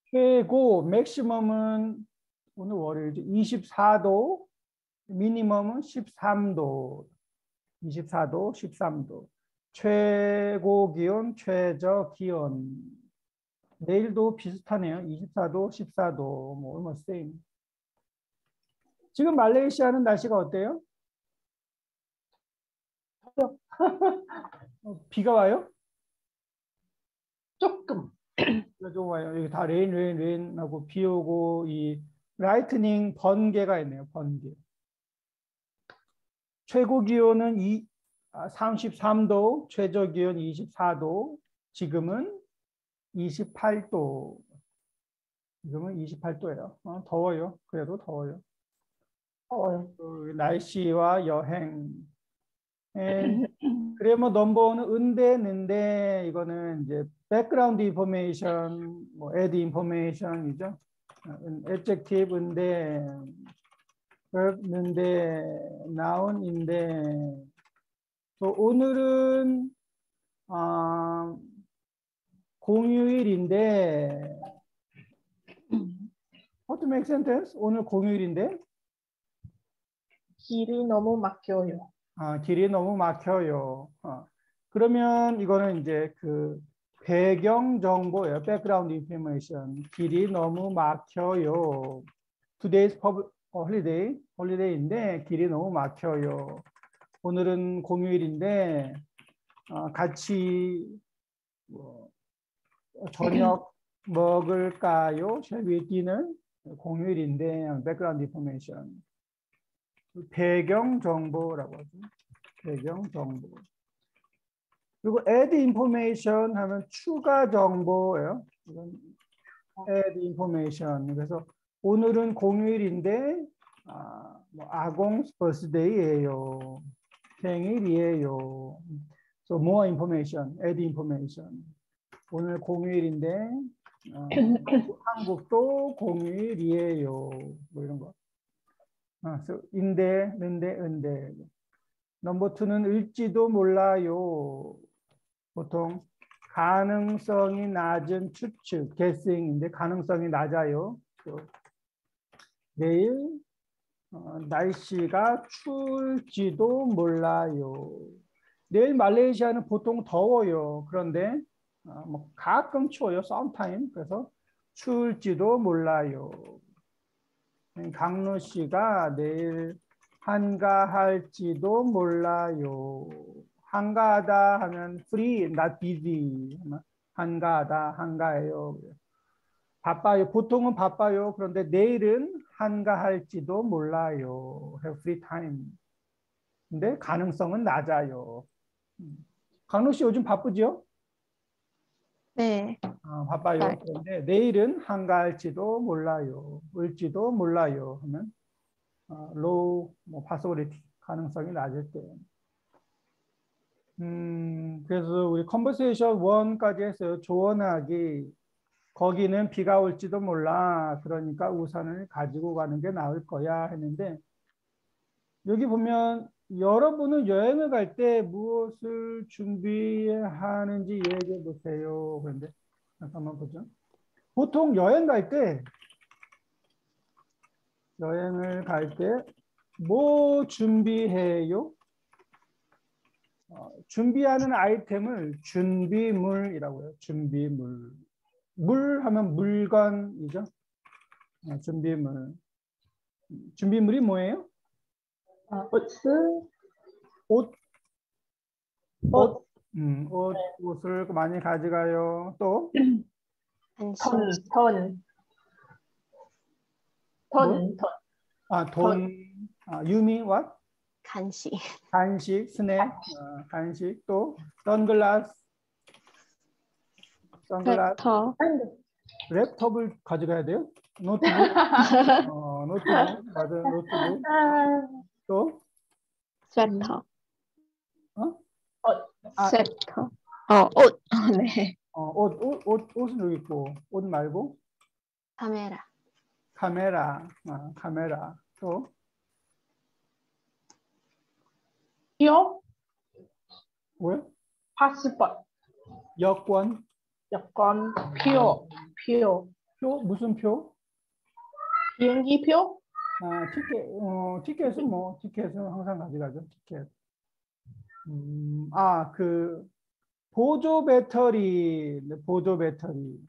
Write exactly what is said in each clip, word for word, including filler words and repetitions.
최고 맥시멈은 오늘 월요일이죠. 이십사 도, 미니멈은 십삼 도. 이십사 도, 십삼 도. 최고 기온, 최저 기온. 내일도 비슷하네요. 이십사 도, 십사 도. 뭐 almost same. 지금 말레이시아는 날씨가 어때요? 어, 비가 와요? 조금. 비가 와요. 여기 다 레인, 레인, 레인 하고 비 오고 이 라이트닝 번개가 있네요. 번개. 최고 기온은 이, 아, 삼십삼 도, 최저 기온 이십사 도. 지금은 이십팔 도. 지금은 이십팔 도예요. 어, 더워요. 그래도 더워요. 더워요. 그 날씨와 여행. And 그래 뭐 넘버원은 은대는데 이거는 이제 background information, 뭐 add information이죠. adjective 은대, verb 는데, noun인데. 또 오늘은 아, 공휴일인데. How to make sentence? 오늘 공휴일인데. 길이 너무 막혀요. 아, 길이 너무 막혀요. 어. 그러면 이거는 이제 그 배경 정보예요. background information. 길이 너무 막혀요. Today's public holiday, holiday인데 길이 너무 막혀요. 오늘은 공휴일인데 어, 같이 뭐, 저녁 먹을까요? Shall we eat dinner? 공휴일인데 background information. 배경 정보라고 하죠. 배경 정보. 그리고 add information 하면 추가 정보예요. 이건 add information. 그래서 오늘은 공휴일인데 아, 뭐 아공's birthday예요. 생일이에요. So more information, add information. 오늘 공휴일인데 어, 한국도 공휴일이에요. 뭐 이런 거. 아, so 인데, 는데, 은데. 넘버 투는 을지도 몰라요. 보통 가능성이 낮은 추측, guessing인데 가능성이 낮아요. 내일 어, 날씨가 추울지도 몰라요. 내일 말레이시아는 보통 더워요. 그런데 어, 뭐 가끔 추워요. sometime. 그래서 추울지도 몰라요. 강루 씨가 내일 한가할지도 몰라요. 한가하다 하면 free, not busy. 한가하다, 한가해요. 바빠요. 보통은 바빠요. 그런데 내일은 한가할지도 몰라요. have free time. 근데 가능성은 낮아요. 강루 씨 요즘 바쁘죠? 네. 어, 바빠요. 네. 그런데 내일은 한가할지도 몰라요. 올지도 몰라요. 하면 어, low, 뭐 possibility, 가능성이 낮을 때. 음, 그래서 우리 conversation 일까지 했어요. 조언하기. 거기는 비가 올지도 몰라. 그러니까 우산을 가지고 가는 게 나을 거야 했는데 여기 보면 여러분은 여행을 갈 때 무엇을 준비하는지 얘기해 보세요. 그런데 잠깐만 보죠. 보통 여행 갈 때 여행을 갈 때 뭐 준비해요? 어, 준비하는 아이템을 준비물이라고 해요. 준비물. 물 하면 물건이죠. 어, 준비물. 준비물이 뭐예요? 아, 옷을, 옷. 옷, 음, 옷, 옷을 많이 가져가요. 또 간식. 돈, 돈, 돈, 뭐? 돈. 아, 돈. 아, you mean what? 간식. 간식, 스낵, 어, 간식. 또 선글라스. 선글라스. 랩터. 랩톱을 가져가야 돼요? 노트북. 어, 노트북. 맞아, 노트북. 아, 또 스웨터. 어? 옷, 아, 스웨터. 어, 옷. 네. 어, 옷, 옷, 옷, 옷은 여기 있고 옷 말고 카메라. 카메라, 아, 카메라. 또 표, 뭐요? 파스포트, 여권, 여권, 표, 표. 표 무슨 표? 비행기표? 아, 티켓. 어, 티켓은 뭐 티켓은 항상 가져가죠. 티켓. 음, 아, 그 보조 배터리, 네, 보조 배터리.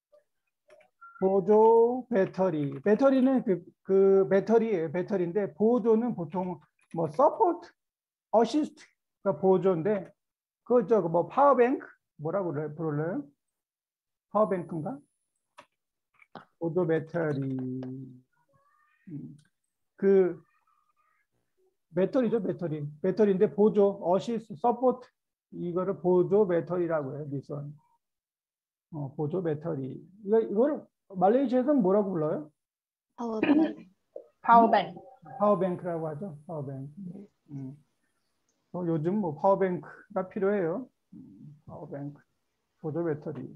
보조 배터리. 배터리는 그, 그 배터리예요. 배터리인데 보조는 보통 뭐 서포트, 어시스트가 보조인데 그거 저거 뭐 파워뱅크 뭐라고 그래 부를래요? 파워뱅크인가? 보조 배터리. 음, 그 배터리죠, 배터리. 배터리인데 보조, 어시스트, 서포트 이거를 보조 배터리라고 해요. 미선. 어, 보조 배터리. 이거 이거를 말레이시아에서는 뭐라고 불러요? 파워뱅크. 파워뱅크. 파워뱅크라고 하죠. 파워뱅크. 음. 어, 요즘 뭐 파워뱅크가 필요해요. 음, 파워뱅크, 보조 배터리.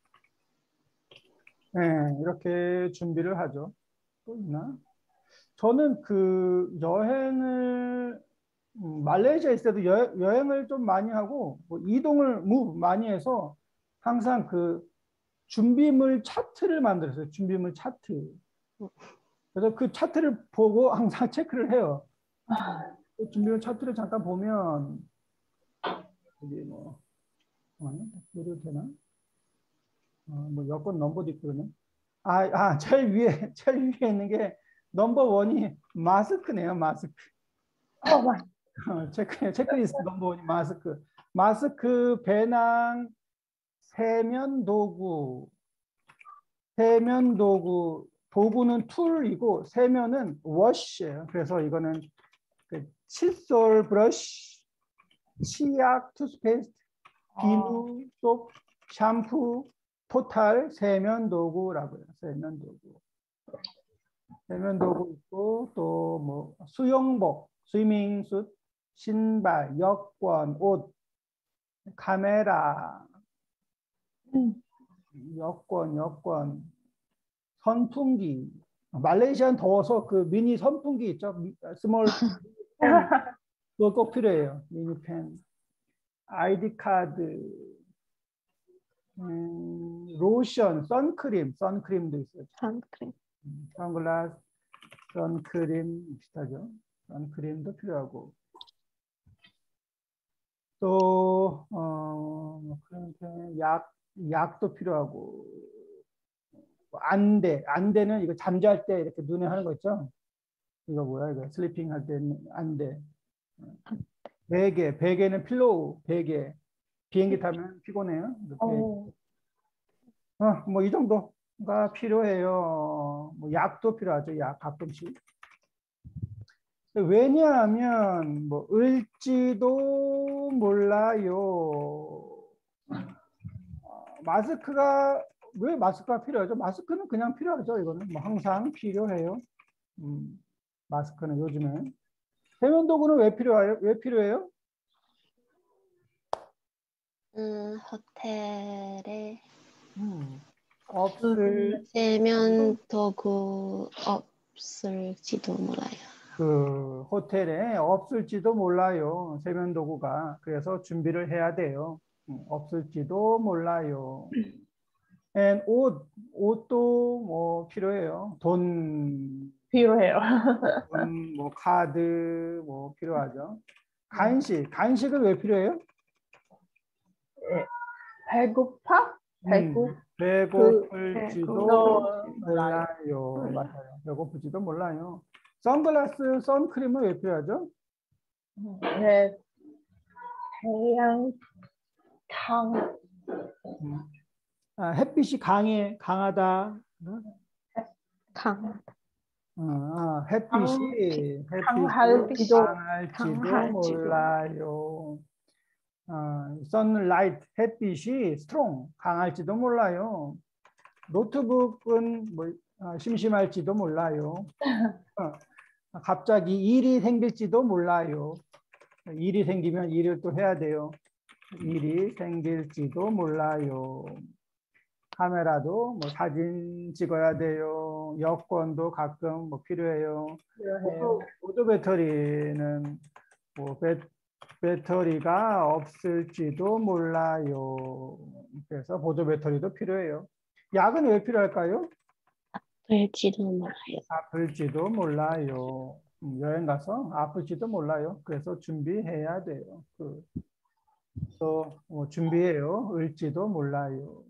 네, 이렇게 준비를 하죠. 또 있나? 저는 그 여행을 음, 말레이시아에 있을 때도 여, 여행을 좀 많이 하고 뭐 이동을 무 많이 해서 항상 그 준비물 차트를 만들었어요. 준비물 차트. 그래서 그 차트를 보고 항상 체크를 해요. 그 준비물 차트를 잠깐 보면 여기 뭐 어, 이래도 되나? 어, 뭐 여권 넘버도 있고 그러네. 아, 아, 제일 위에 제일 위에 있는 게 넘버 원이 마스크네요. 마스크. 어, 와. 어, 체크 체크리스트 넘버 원이 마스크. 마스크, 배낭, 세면 도구, 세면 도구, 도구는 툴이고 세면은 워시예요. 그래서 이거는 그 칫솔, 브러쉬, 치약, 투스페이스트, 비누, 소, 샴푸, 토탈, 세면 도구라고요. 세면 도구. 세면 도구 있고 또 뭐 수영복, 스위밍슛, 신발, 여권, 옷, 카메라, 음. 여권, 여권, 선풍기. 말레이시아는 더워서 그 미니 선풍기 있죠. 미- 스몰 펜. 그거 꼭 필요해요. 미니 펜. 아이디 카드, 음, 로션, 선크림, 선크림도 있어요. 선크림. 음, 선글라스, 선크림 비슷하죠. 선크림도 필요하고. 또, 어, 뭐 그런 게 약, 약도 필요하고. 안대, 안대는 이거 잠잘 때 이렇게 눈에 하는 거 있죠? 이거 뭐야, 이거 슬리핑 할 때 안대. 베개, 베개는 필로우, 베개. 비행기 타면 피곤해요. 이렇게. 어, 어, 뭐 이 정도가 필요해요. 뭐 약도 필요하죠. 약 가끔씩. 왜냐하면 뭐 을지도 몰라요. 어, 마스크가 왜 마스크가 필요하죠? 마스크는 그냥 필요하죠. 이거는 뭐 항상 필요해요. 음, 마스크는 요즘에 세면 도구는 왜 필요해요? 왜 필요해요? 음, 호텔에 음, 없을 세면 도구 없을지도 몰라요. 그 호텔에 없을지도 몰라요. 세면 도구가. 그래서 준비를 해야 돼요. 음, 없을지도 몰라요. And 옷, 옷도 뭐 필요해요. 돈, 필요해요. 돈, 뭐 카드 뭐 필요하죠. 간식, 간식은 왜 필요해요? 배고파? 배고, 음, 배고플지도 너, 몰라요. 몰라요. 맞아요. 배고플지도 몰라요. 선글라스, 선크림은 왜 필요하죠? 네, 태양, 강, 음. 아, 햇빛이 강해, 강하다. 강, 어, 아, 햇빛이, 햇빛이 강할지도, 강할지도 강할지도. 몰라요. 아, sunlight, 햇빛이 strong, 강할지도 몰라요. 노트북은 뭐, 아, 심심할지도 몰라요. 어, 갑자기 일이 생길지도 몰라요. 일이 생기면 일을 또 해야 돼요. 일이 생길지도 몰라요. 카메라도 뭐 사진 찍어야 돼요. 여권도 가끔 뭐 필요해요. 필요해요. 보조, 보조 배터리는 뭐 배, 배터리가 없을지도 몰라요. 그래서 보조 배터리도 필요해요. 약은 왜 필요할까요? 아플지도 몰라요. 아플지도 몰라요. 음, 여행 가서 아플지도 몰라요. 그래서 준비해야 돼요. 그, 또 뭐 준비해요. 을지도 몰라요.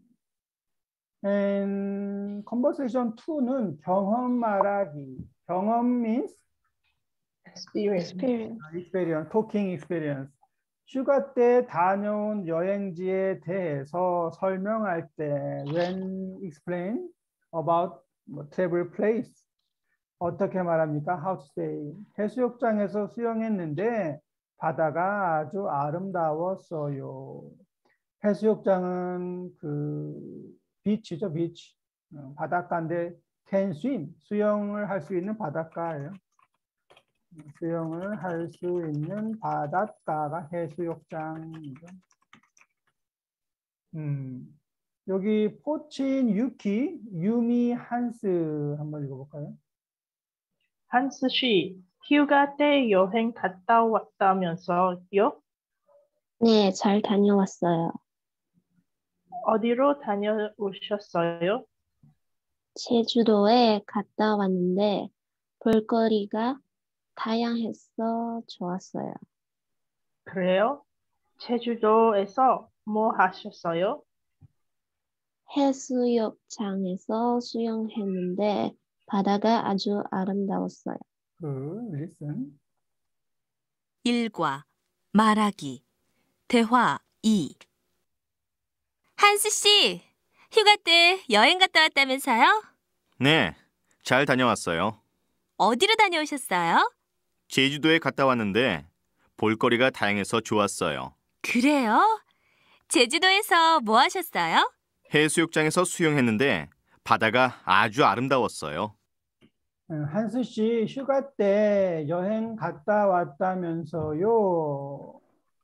And conversation two는 경험 말하기. 경험 means experience. Experience. experience, talking experience. 휴가 때 다녀온 여행지에 대해서 설명할 때 when explain about 뭐, travel place 어떻게 말합니까? How to say? 해수욕장에서 수영했는데 바다가 아주 아름다웠어요. 해수욕장은 그 비치죠, 비치. 어, 바닷가인데 can swim, 수영을 할 수 있는 바닷가예요. 수영을 할 수 있는 바닷가가 해수욕장이죠. 음, 여기 포친 유키, 유미 한스 한번 읽어볼까요? 한스 씨, 휴가 때 여행 갔다 왔다면서요? 네, 잘 다녀왔어요. 어디로 다녀오셨어요? 제주도에 갔다 왔는데 볼거리가 다양해서 좋았어요. 그래요? 제주도에서 뭐 하셨어요? 해수욕장에서 수영했는데 바다가 아주 아름다웠어요. 그 listen. 일과 말하기 대화 이 한스 씨, 휴가 때 여행 갔다 왔다면서요? 네, 잘 다녀왔어요. 어디로 다녀오셨어요? 제주도에 갔다 왔는데 볼거리가 다양해서 좋았어요. 그래요? 제주도에서 뭐 하셨어요? 해수욕장에서 수영했는데 바다가 아주 아름다웠어요. 한스 씨 휴가 때 여행 갔다 왔다면서요.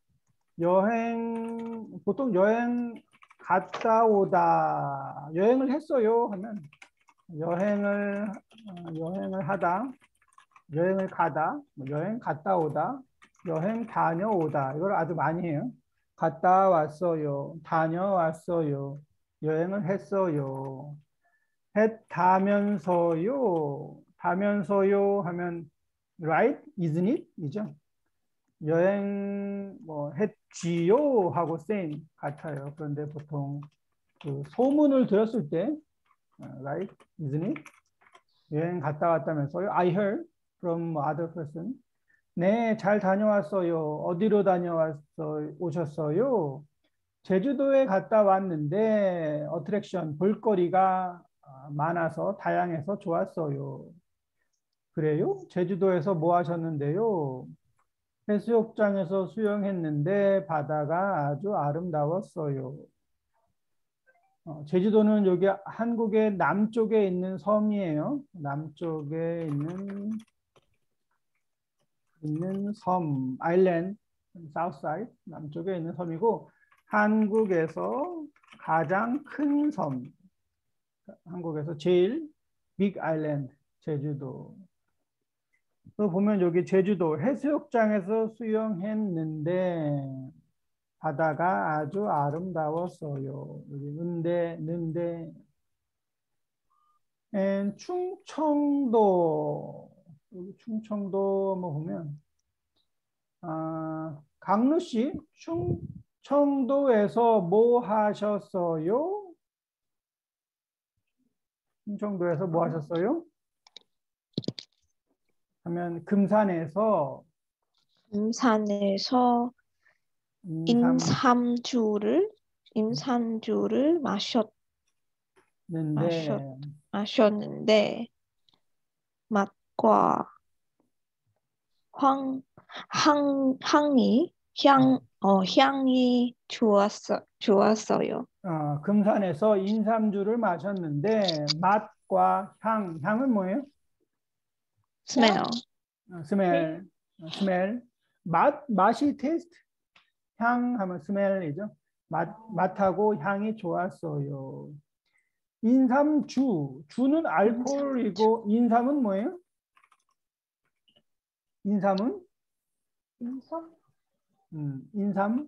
여행 보통 여행 갔다 오다 여행을 했어요 하면 여행을 어, 여행을 하다 여행을 가다 뭐 여행 갔다 오다 여행 다녀오다 이걸 아주 많이 해요. 갔다 왔어요. 다녀왔어요. 여행을 했어요. 했다면서요. 다면서요 하면 right, isn't it? 이죠. 여행 뭐 했지요 하고 same 같아요. 그런데 보통 그 소문을 들었을 때 right, isn't it? 여행 갔다 왔다면서요. I heard from other person. 네, 잘 다녀왔어요. 어디로 다녀왔어 오셨어요? 제주도에 갔다 왔는데 어트랙션 볼거리가 많아서 다양해서 좋았어요. 그래요? 제주도에서 뭐 하셨는데요? 해수욕장에서 수영했는데 바다가 아주 아름다웠어요. 어, 제주도는 여기 한국의 남쪽에 있는 섬이에요. 남쪽에 있는 있는 섬, 아일랜드, 사우스사이드, 남쪽에 있는 섬이고 한국에서 가장 큰 섬, 한국에서 제일 빅 아일랜드, 제주도. 또 보면 여기 제주도 해수욕장에서 수영했는데 바다가 아주 아름다웠어요. 여기 는데 는데 And 충청도 여기 충청도 한번 보면 아, 강루 씨 충청도에서 뭐 하셨어요? 충청도에서 뭐 하셨어요? 하면 금산에서 금산에서 인삼 인삼주를 인삼주를 마셨 는데 마셨 마셨는데 맛과 황, 향, 향이 향, 어, 향이 좋았어, 좋았어요. 어, 금산에서 인삼주를 마셨는데 맛과 향, 향은 뭐예요? smell. 어, 스멜, 어, 스멜. 맛, 맛이 테스트. 향 하면 스멜이죠. 맛, 맛하고 향이 좋았어요. 인삼주, 주는 알코올이고 인삼은 뭐예요? 인삼은? 인삼? 음, 인삼.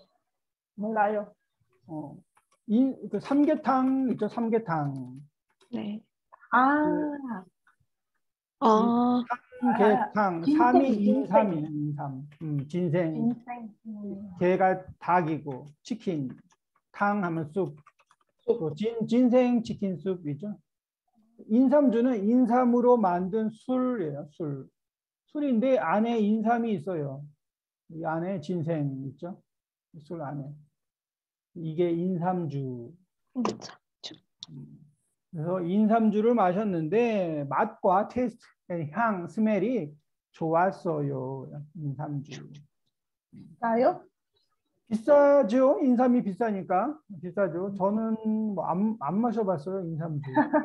몰라요. 어, 인, 그 삼계탕 있죠, 삼계탕. 네. 아, 아, 개탕, 진생, 삼이 진생. 인삼이에요. 인삼. 음, 진생. 인생. 음. 개가 닭이고 치킨. 탕 하면 숲. 또 진, 진생 치킨 숲이죠. 인삼주는 인삼으로 만든 술이에요. 술. 술인데 안에 인삼이 있어요. 이 안에 진생 있죠. 술 안에. 이게 인삼주. 인삼주. 그래서 인삼주를 마셨는데 맛과 테스트, 향, 스멜이 좋았어요. 인삼주. 나요? 비싸죠? 인삼이 비싸니까. 비싸죠. 저는 뭐 안, 안 마셔봤어요. 인삼주.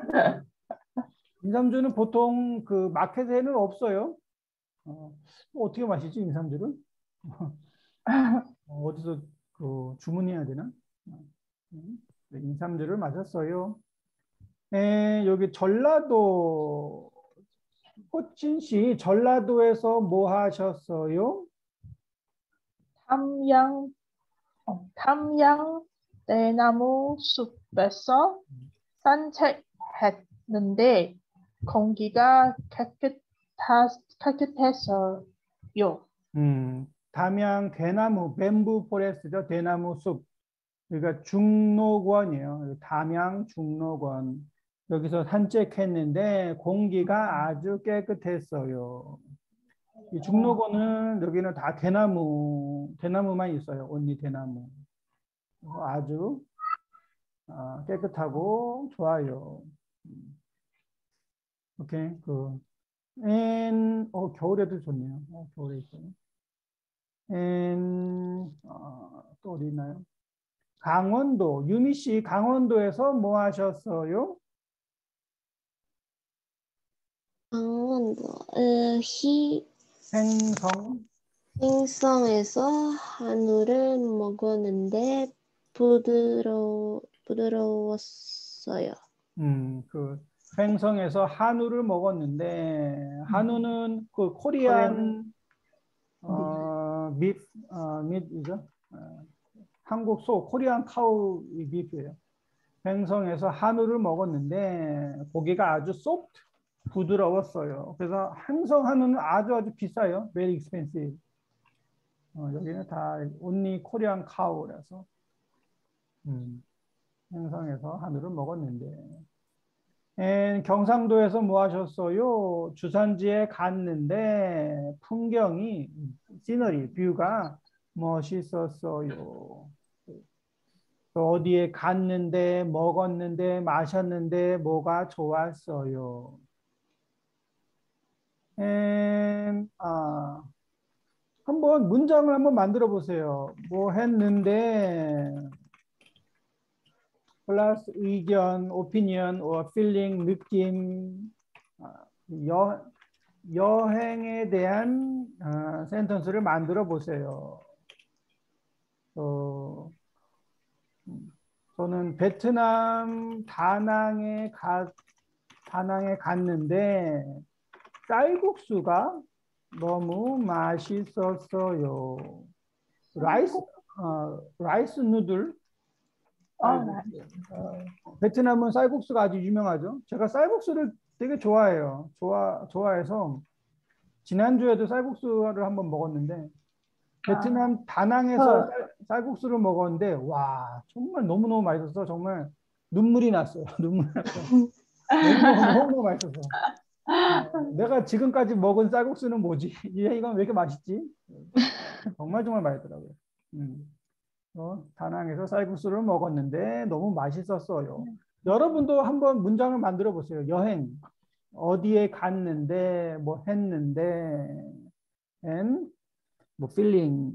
인삼주는 보통 그 마켓에는 없어요. 어, 어떻게 마시지 인삼주를? 어, 어디서 그 주문해야 되나? 음, 네, 인삼주를 마셨어요. 에, 여기 전라도 호진 씨 전라도에서 뭐 하셨어요? 탐양, 어, 탐양 대나무 숲에서 산책했는데 공기가 깨끗하, 깨끗해서요. 음, 담양 대나무 뱀부 포레스트죠. 대나무 숲. 그러니까 중록원이에요. 담양 중록원. 여기서 산책했는데 공기가 아주 깨끗했어요. 이 중록원은 여기는 다 대나무, 대나무만 있어요. 온리 대나무. 그래서 아주 아, 깨끗하고 좋아요. 음, 오케이, 그, and, 어, 겨울에도 좋네요. 어, 겨울에 있어요. and, 어, 또 어디 있나요? 강원도, 유미 씨, 강원도에서 뭐 하셨어요? 강원도 어, 희 행성, 행성에서 한우를 먹었는데 부드러 부드러웠어요. 음, 그, 횡성에서 한우를 먹었는데, 한우는 그 코리안, 어, 밋, 어, 밋이죠? 어, 한국 소, 코리안 카우 비프예요. 횡성에서 한우를 먹었는데 고기가 아주 소프트, 부드러웠어요. 그래서 행성 한우는 아주 아주 비싸요. Very expensive. 어, 여기는 다 only 코리안 카우라서 음, 행성에서 한우를 먹었는데. 에, 경상도에서 뭐 하셨어요? 주산지에 갔는데 풍경이 시너리, 뷰가 멋있었어요. 또 어디에 갔는데 먹었는데 마셨는데 뭐가 좋았어요. 음, 아, 한번 문장을 한번 만들어 보세요. 뭐 했는데 플러스 의견, 오피니언, or feeling, 느낌, 아, 여, 여행에 대한 아, 센텐스를 만들어 보세요. 어, 음, 저는 베트남 다낭에 가, 다낭에 갔는데 쌀국수가 너무 맛있었어요. 라이스, 어, 라이스 누들. 아, 어, 베트남은 쌀국수가 아주 유명하죠. 제가 쌀국수를 되게 좋아해요. 좋아, 좋아해서 지난주에도 쌀국수를 한번 먹었는데 베트남 다낭에서 어. 쌀, 쌀국수를 먹었는데 와 정말 너무너무 맛있어서 정말 눈물이 났어요. 눈물이 났어요. 너무너무 너무너무 맛있어서 어, 내가 지금까지 먹은 쌀국수는 뭐지? 얘 이건 왜 이렇게 맛있지? 정말 정말 맛있더라고요. 음. 어, 다낭에서 쌀국수를 먹었는데 너무 맛있었어요. 여러분도 한번 문장을 만들어 보세요. 여행 어디에 갔는데 뭐 했는데 and 뭐 feeling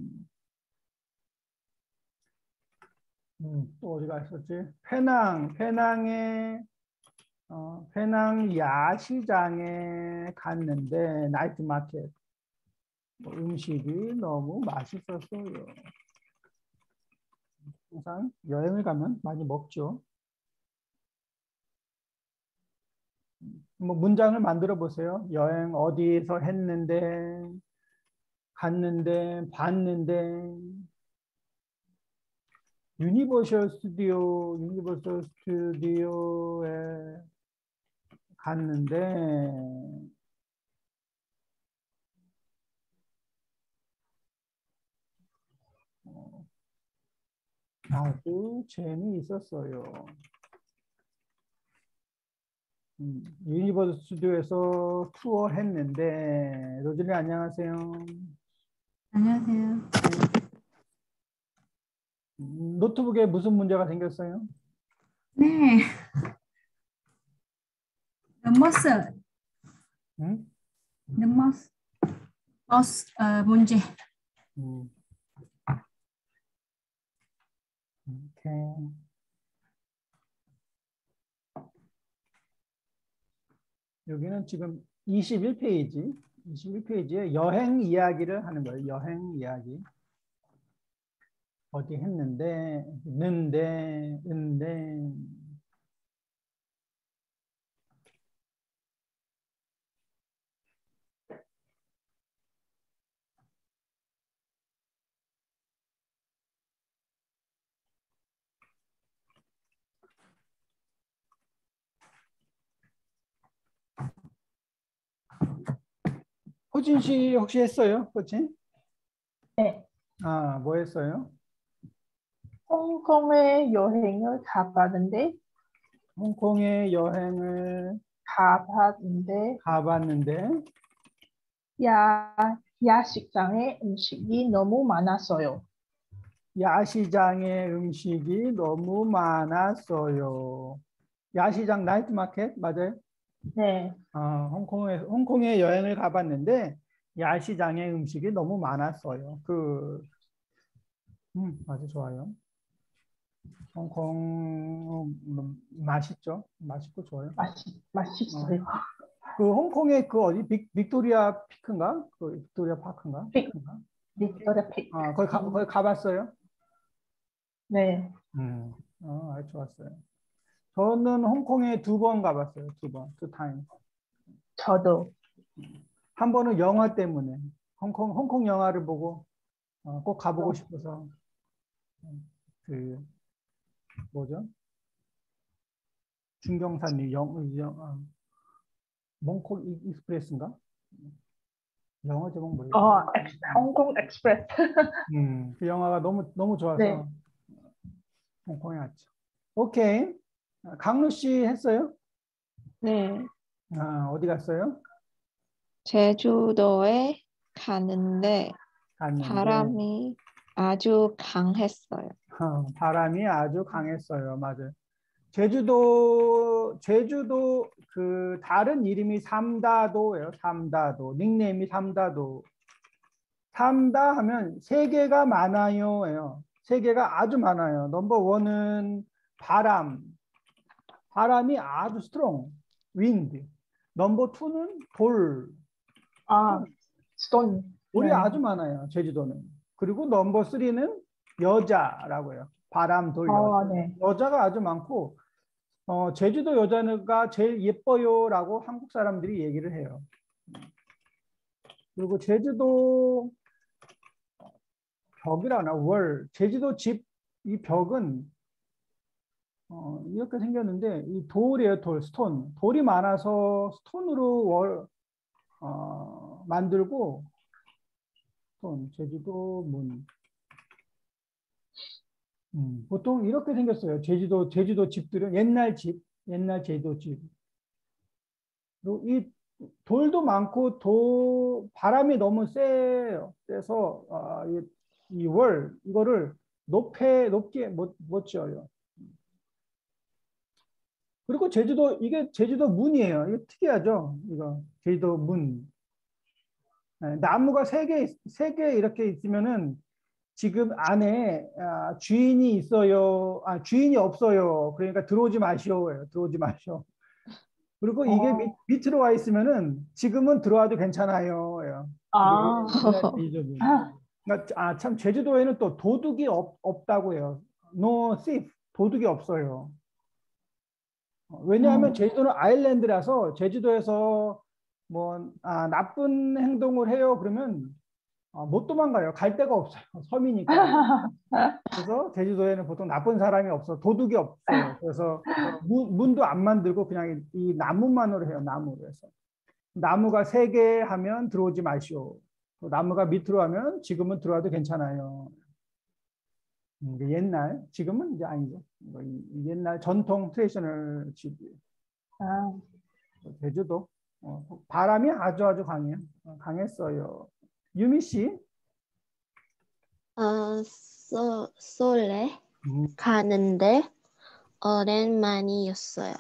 음, 또 어디가 있었지? 페낭 페낭에 어, 페낭 야시장에 갔는데 나이트 마켓 뭐 음식이 너무 맛있었어요. 항상 여행을 가면 많이 먹죠. 뭐 문장을 만들어 보세요. 여행 어디에서 했는데, 갔는데, 봤는데, 유니버셜 스튜디오, 유니버셜 스튜디오에 갔는데 어, 아주 재미있었어요. 음, 유니버스 스튜디오에서 투어 했는데 로즐린 안녕하세요. 안녕하세요. 음, 노트북에 무슨 문제가 생겼어요? 네. 머스, 응? 머스, 머스 어, 문제. 음. 오케이. 여기는 지금 이십일 페이지, 이십일 페이지에 여행 이야기를 하는 거예요. 여행 이야기. 어디 했는데, 는데, 은데. 호진 씨 혹시 했어요? 호진? 네. 아, 뭐 했어요? 홍콩에 여행을 가봤는데, 홍콩에 여행을 가봤는데, 가봤는데, 야, 야식장에 음식이 너무 많았어요. 야시장의 음식이 너무 많았어요. 야시장 나이트 마켓 맞아요? 네. 어, 홍콩에 홍콩에 여행을 가봤는데 야시장의 음식이 너무 많았어요. 그, 음, 아주 좋아요. 홍콩 음, 맛있죠? 맛있고 좋아요. 맛있, 맛있어요. 그 홍콩의 그 어디 빅, 빅토리아 피크인가? 그 빅토리아 파크인가? 빅. 피크인가? 빅토리아 픽. 아, 거기 가, 거기 가봤어요? 네. 음, 어, 아주 좋았어요. 저는 홍콩에 두 번 가봤어요. 두 번, 두 타임. 저도. 한 번은 영화 때문에 홍콩 홍콩 영화를 보고 어, 꼭 가보고 싶어서 그 뭐죠? 중경산 영, 영 어, 몽콕 이- 익스프레스인가? 영화 제목 뭐예요? 어, 엑스, 홍콩 익스프레스. 음, 그 영화가 너무 너무 좋아서 네. 홍콩에 왔죠. 오케이. 아, 강루 씨 했어요? 네. 아, 어디 갔어요? 제주도에 가는데 갔는데 바람이 아주 강했어요. 어, 바람이 아주 강했어요. 맞아요. 제주도, 제주도 그 다른 이름이 삼다도예요. 삼다도. 닉네임이 삼다도. 삼다 하면 세 개가 많아요예요. 세 개가 아주 많아요. 넘버 원은 바람. 바람이 아주 스트롱. 윈드. 넘버 투는 돌. 아, 스톤. 돌이 네. 아주 많아요. 제주도는. 그리고 넘버 쓰리는 여자라고요. 바람, 돌, 여자. 어, 네. 여자가 아주 많고 어, 제주도 여자가 제일 예뻐요라고 한국 사람들이 얘기를 해요. 그리고 제주도 벽이라나 월, 제주도 집 이 벽은 어, 이렇게 생겼는데 이 돌이에요, 돌, 스톤. 돌이 많아서 스톤으로 월 어, 만들고 스톤, 제주도 문. 음, 보통 이렇게 생겼어요. 제주도 제주도 집들은 옛날 집, 옛날 제주도 집. 그리고 이 돌도 많고 도 바람이 너무 세요. 세서 아, 이 월 이거를 높게 높게 못, 못 지어요. 그리고 제주도 이게 제주도 문이에요. 이거 특이하죠. 이거 제주도 문. 네, 나무가 세 개 세 개 이렇게 있으면은 지금 안에 아, 주인이 있어요. 아 주인이 없어요. 그러니까 들어오지 마시오예요. 들어오지 마시오. 그리고 이게 어. 밑, 밑으로 와 있으면은 지금은 들어와도 괜찮아요. 아, 제주도. 그러니까 아, 참 제주도에는 또 도둑이 없, 없다고 해요. No thief. 도둑이 없어요. 왜냐하면 음. 제주도는 아일랜드라서 제주도에서 뭐 아, 나쁜 행동을 해요. 그러면 어, 못 도망가요. 갈 데가 없어요. 섬이니까. 그래서 제주도에는 보통 나쁜 사람이 없어. 도둑이 없어요. 그래서 문, 문도 안 만들고 그냥 이, 이 나무만으로 해요. 나무로 해서. 나무가 세 개 하면 들어오지 마시오. 또 나무가 밑으로 하면 지금은 들어와도 괜찮아요. 음, 옛날, 지금은 이제 아니죠. 뭐 이- 이 옛날 전통 트레디셔널 집이에요. 아, 제주도. 어, 바람이 아주 아주 강해요. 어, 강했어요. 유미 씨. 어, 소, 솔레 음, 가는데 오랜만이었어요.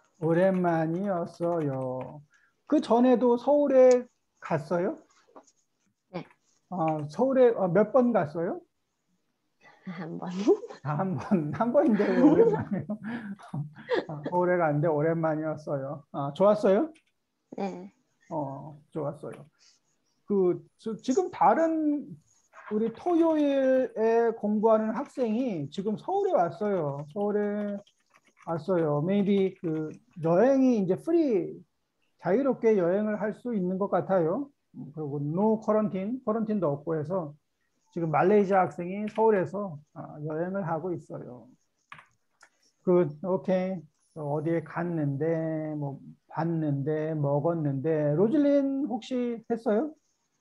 오랜만이었어요. 그 전에도 서울에 갔어요? 네. 어, 서울에 몇 번 갔어요? 한 번. 아, 한 번, 한 번인데 왜 오랜만이에요? 어, 서울에 갔는데 오랜만이었어요. 아, 좋았어요? 네. 어, 좋았어요. 그, 저, 지금 다른 우리 토요일에 공부하는 학생이 지금 서울에 왔어요. 서울에 왔어요. maybe 그 여행이 이제 프리, 자유롭게 여행을 할 수 있는 것 같아요. 음, 그리고 노 쿼런틴, 쿼런틴도 없고 해서 지금 말레이시아 학생이 서울에서 아, 여행을 하고 있어요. 그, 오케이. 어디에 갔는데, 뭐, 봤는데, 먹었는데, 로즐린 혹시 했어요?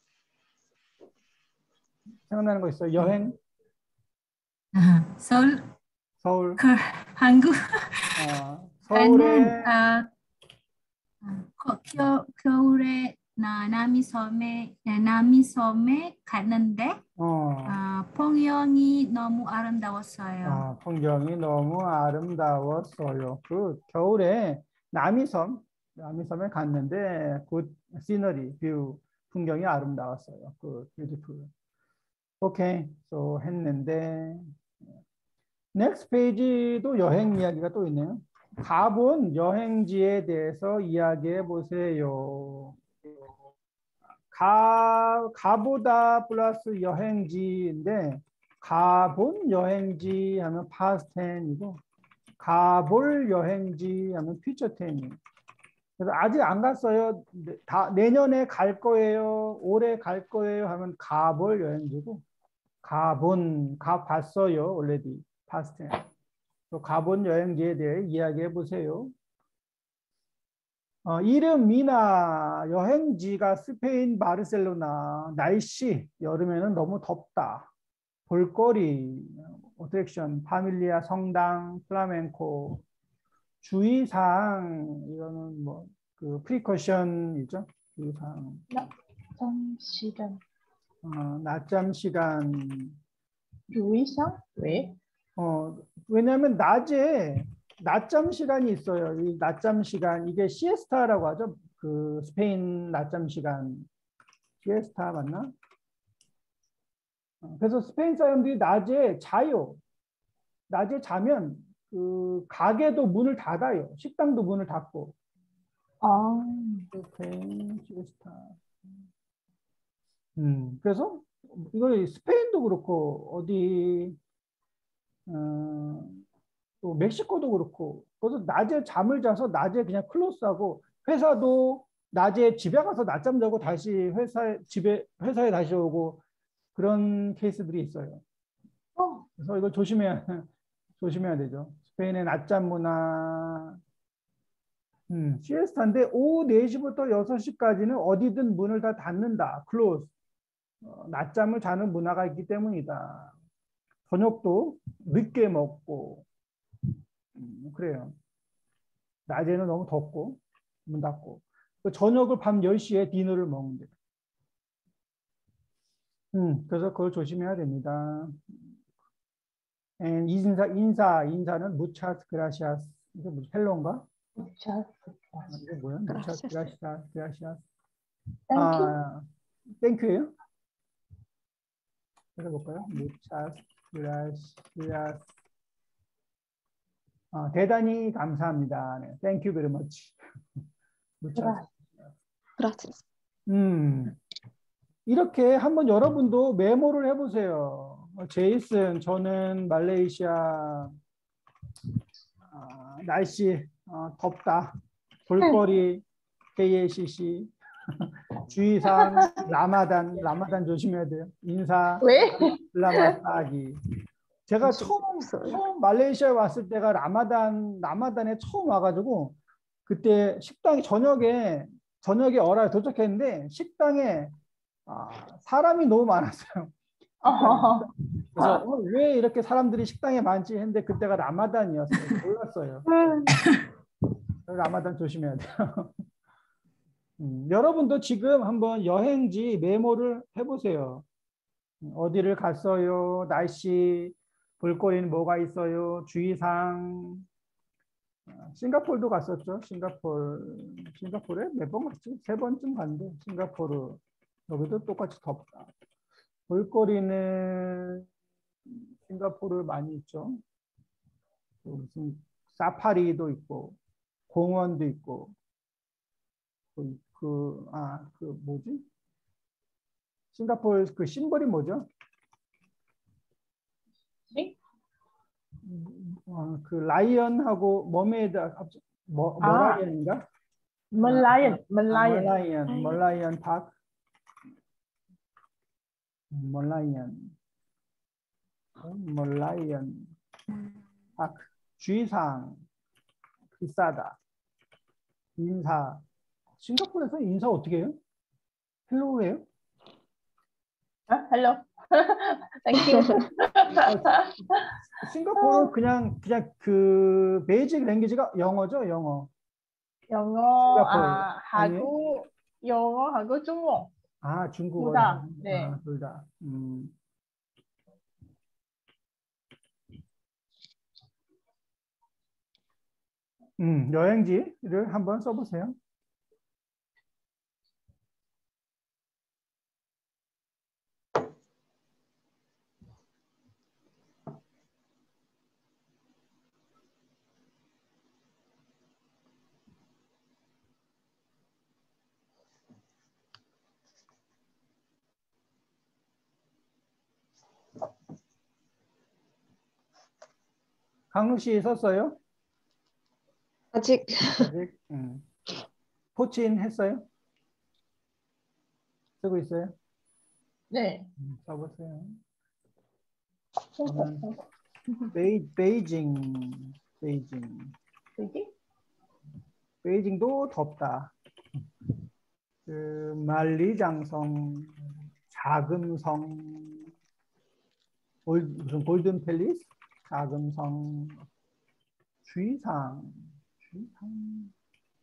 생각나는 거 있어요? 여행? 아, 서울, 서울? 그, 한국 어, 가는 서울에, 아, 아, 거- 겨, 겨울에 나 남이섬에 나 남이섬에 갔는데 어, 아, 풍경이 너무 아름다웠어요. 아, 풍경이 너무 아름다웠어요. 그 겨울에 남이섬, 남이섬에 갔는데, 그 시너리, 뷰, 풍경이 아름다웠어요. 그 뷰티풀. 오케이, 또 했는데, 넥스트 페이지도 여행 이야기가 또 있네요. 가본 여행지에 대해서 이야기해 보세요. 가, 가보다 플러스 여행지인데, 가본 여행지 하면 past tense이고, 가볼 여행지 하면 future tense. 그래서 아직 안 갔어요. 네, 다 내년에 갈 거예요. 올해 갈 거예요 하면 가볼 여행지고, 가본, 가봤어요. already past tense. 또 가본 여행지에 대해 이야기해 보세요. 어, 이름 미나 여행지가 스페인 바르셀로나. 날씨 여름에는 너무 덥다. 볼거리 어트랙션 파밀리아 성당 플라멘코. 주의사항 이거는 뭐그 프리커션이죠. 주의사항. 낮잠 시간. 어, 낮잠 시간. 유의상? 왜? 어, 왜냐하면 낮에 낮잠 시간이 있어요. 이 낮잠 시간 이게 시에스타라고 하죠. 그 스페인 낮잠 시간 시에스타 맞나? 어, 그래서 스페인 사람들이 낮에 자요. 낮에 자면 그 가게도 문을 닫아요. 식당도 문을 닫고. 아, 이렇게 시에스타. 음, 그래서 이거 스페인도 그렇고 어디 어, 또 멕시코도 그렇고 그래서 낮에 잠을 자서 낮에 그냥 클로스하고 회사도 낮에 집에 가서 낮잠 자고 다시 회사에 집에 회사에 다시 오고 그런 케이스들이 있어요. 어, 그래서 이거 조심해야 조심해야 되죠. 스페인의 낮잠 문화. 음, 시에스타인데 오후 네 시부터 여섯 시까지는 어디든 문을 다 닫는다. 클로즈. 어, 낮잠을 자는 문화가 있기 때문이다. 저녁도 늦게 먹고 음, 그래요. 낮에는 너무 덥고 문 닫고 그 저녁을 밤 열 시에 디너를 먹는데 음, 그래서 그걸 조심해야 됩니다. And 인사 인사 인사는 muchas gracias. 이게 뭐 헬로인가? 잘. 이게 뭐야? muchas Gracias. gracias. gracias. 땡큐. 아, 땡큐예요? 해볼까요? muchas gracias. 아, 대단히 감사합니다. 네, thank you very much. muchas. Gracias. 음, 이렇게 한번 여러분도 메모를 해보세요. 어, 제이슨, 저는 말레이시아 아, 날씨 어, 덥다. 볼거리 케이에이씨씨 주의사항 라마단 라마단 조심해야 돼요. 인사 왜? 라마사기. 제가 처음 없어요. 처음 말레이시아에 왔을 때가 라마단 라마단에 처음 와가지고 그때 식당이 저녁에 저녁에 어라에 도착했는데 식당에 아, 사람이 너무 많았어요. 어. 그래서 어, 왜 이렇게 사람들이 식당에 많지 했는데 그때가 라마단이었어요. 몰랐어요. 라마단 조심해야 돼요. 음, 여러분도 지금 한번 여행지 메모를 해보세요. 어디를 갔어요? 날씨, 볼거리는 뭐가 있어요? 주의사항. 아, 싱가포르도 갔었죠. 싱가포르. 싱가포르에 몇 번 갔지? 세 번쯤 갔는데 싱가포르. 여기도 똑같이 덥다. 볼거리는 싱가포르 많이 있죠. 또 무슨 사파리도 있고 공원도 있고 그, 그, 아, 그 뭐지? 싱가포르 그 심벌이 뭐죠? 네? 어, 그 라이언하고 머메이드 합쳐- 머, 아. 머라이언인가? Merlion, 아, Merlion. 머라이언, 머라이언 파크. 머라이언. 어, 머라이언 파크. 주의사항 비싸다. 인사. 싱가포르에서 인사 어떻게 해요? 헬로우예요? 아, hello. Thank you. 싱가포르 그냥 그냥 그 베이직 랭귀지가 영어죠, 영어. 영어, 싱가포르. 아, 하고 영어하고 중국. 아, 중국어. 둘 다, 네. 아, 둘 다. 음. 음, 여행지를 한번 써보세요. 강루 씨 썼어요? 아직 아직? 음. 포친 했어요? 쓰고 있어요? 네. 음, 써보세요. 저는 베이, 베이징, 베이징. 그지? 베이징도 덥다. 그 만리장성, 자금성, 골, 무슨 골든 팰리스, 자금성, 주의사항, 주의사항,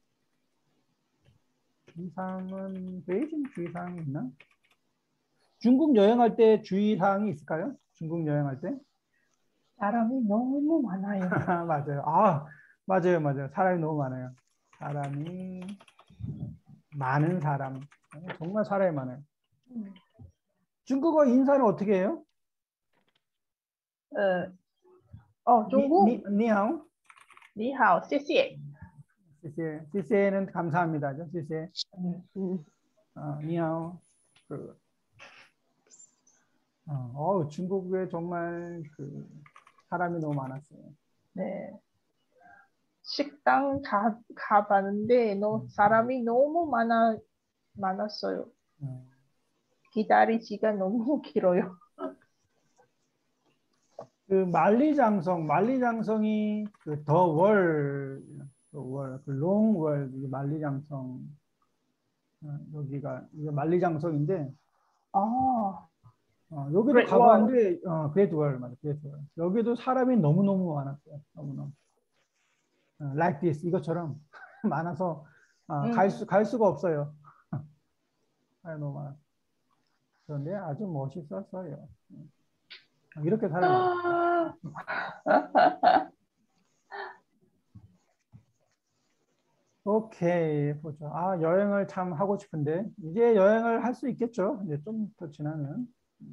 주의사항은 베이징 주의사항 있나? 중국 여행할 때 주의사항이 있을까요? 중국 여행할 때? 사람이 너무 많아요. 맞아요. 아, 맞아요, 맞아요. 사람이 너무 많아요. 사람이 많은 사람. 정말 사람이 많아요. 음. 중국어 인사는 어떻게 해요? 어, 어, 중국. 니, 니, 니하오? 你好, 谢谢. 시세. 시세는 감사합니다죠. 시세. 음, 음. 어, 니하오. 그, 어, 어우, 중국에 정말 그 사람이 너무 많았어요. 네. 식당 가, 가봤는데 너, 사람이 너무 많아, 많았어요. 음. 기다릴 시간 너무 길어요. 그 만리장성, 만리장성이 그 더 월, 더 월, 그 롱월, 만리장성. 어, 여기가 이게 만리장성인데 아, 어, 여기도 Great 가봤는데 어, 그레이트 월 맞아, 그레이트 월. 여기도 사람이 너무 너무 많았어요. 너무 너무. 어, like this 이것처럼 많아서 어, 음. 갈 수, 갈 수가 없어요. 사람이 너무 많아. 그런데 아주 멋있었어요. 어, 이렇게 사람이 많았어요. 오케이 보죠. 아 여행을 참 하고 싶은데 이제 여행을 할 수 있겠죠. 이제 좀 더 지나면.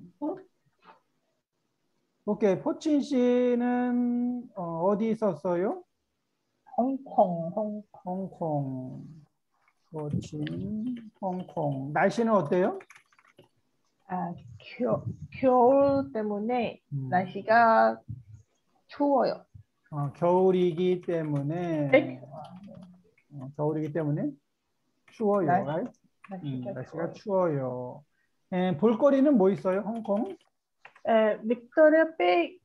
오케이 포친 씨는 어, 어디 있었어요? 홍콩, 홍콩. 홍콩. 포친, 홍콩. 날씨는 어때요? 아, 겨, 겨울 때문에 음. 날씨가 추워요. 어, 겨울이기 때문에 네. 어, 겨울이기 때문에 추워요. 날- right? 음, 날씨가 날씨가 좋아요. 추워요. 에, 볼거리는 뭐 있어요? 홍콩? 에, 빅토리아 픽,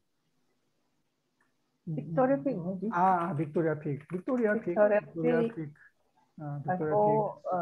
음, 빅토리아 픽 뭐지? 아, 빅토리아 픽. 빅토리아 픽. 빅토리아 빅토리아 픽. 픽. 아, 빅토리아 픽. 그리고 어,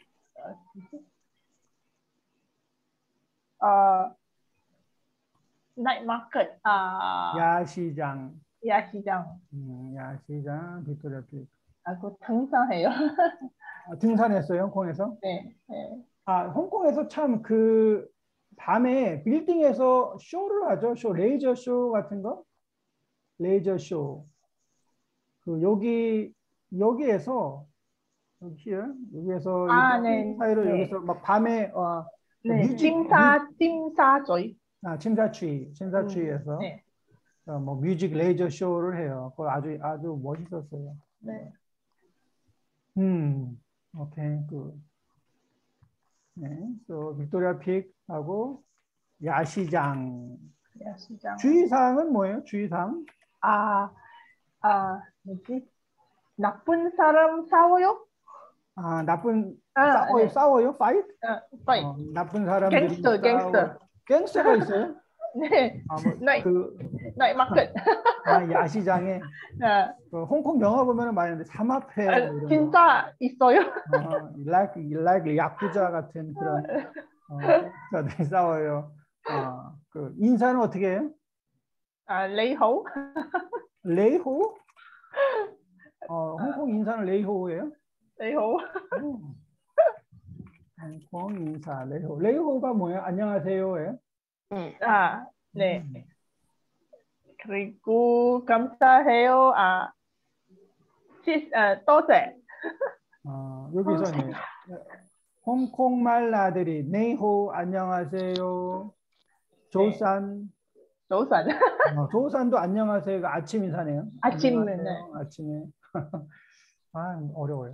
어, 어, 나이트 마켓, 아, 야시장. 야시장. 음, 야시장, 빅토리아 픽. 아, 그 등산해요. 아, 등산했어요, 홍콩에서? 네, 네. 아, 홍콩에서 참 그 밤에 빌딩에서 쇼를 하죠. 쇼, 레이저 쇼 같은 거? 레이저 쇼. 그 여기 여기에서 여기 here, 여기에서 이 아, 빌딩 네, 사이로 네. 여기서 막 밤에 어, 네, 뮤직 뮤, 찜사, 찜사조이. 아, 침사추이, 음, 침사추이에서 네, 어, 뭐 뮤직 레이저 쇼를 해요. 그거 아주 아주 멋있었어요. 네. 음, 오케이, 그, 네, 또 빅토리아 픽하고 야시장. 야시장. 주의사항은 뭐예요? 주의사항? 아, 아, 뭐지? 나쁜 사람 싸워요? 아, 나쁜 아, 싸워요, 네. 싸워요, fight? 아, 파이. 어, 나쁜 사람들이 갱스터, 갱스터. 싸워. 갱스터가 있어요? 네, 아, 뭐, 나이, 그, 나이 마켓. 아, 야시장에 아, 그 홍콩 영화 보면은 많이 있는데 삼합회 뭐 아, 이런 거. 진짜 있어요? 어, like, like 야쿠자 같은 그런 어, 갱스터들이 싸워요. 어, 그 인사는 어떻게 해요? 아, 레이호? 레이호? 어, 홍콩 인사는 레이호예요? 레이호. 오. 홍콩 인사 레이호. 레이호가 뭐예요? 안녕하세요예요? 네. 아, 네. 음. 그리고 감사해요. 아, 시, 아, 또세. 어, 여기서 네. 홍콩 말 나들이 네이호 안녕하세요. 조산 조산. 어, 조산도 안녕하세요가 아침 인사네요. 아침, 안녕하세요. 아침에 아 어려워요.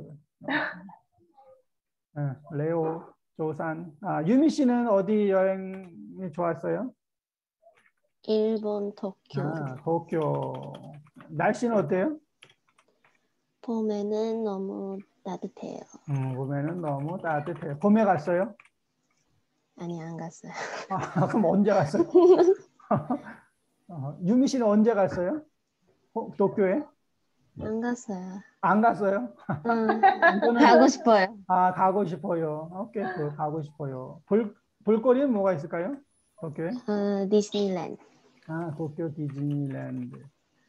네, 레오 조산. 아 유미 씨는 어디 여행이 좋았어요? 일본 도쿄. 아 도쿄. 날씨는 어때요? 봄에는 너무 따뜻해요. 음, 봄에는 너무 따뜻해요. 봄에 갔어요? 아니, 안 갔어요. 아, 그럼 언제 갔어요? 어, 유미 씨는 언제 갔어요? 호- 도쿄에? 안 갔어요. 안 갔어요? 응, 이거는- 가고 싶어요. 아, 가고 싶어요. 오케이, 그 가고 싶어요. 볼, 볼거리는 뭐가 있을까요? 도쿄에? 어, 디즈니랜드. 아, 도쿄 디즈니랜드.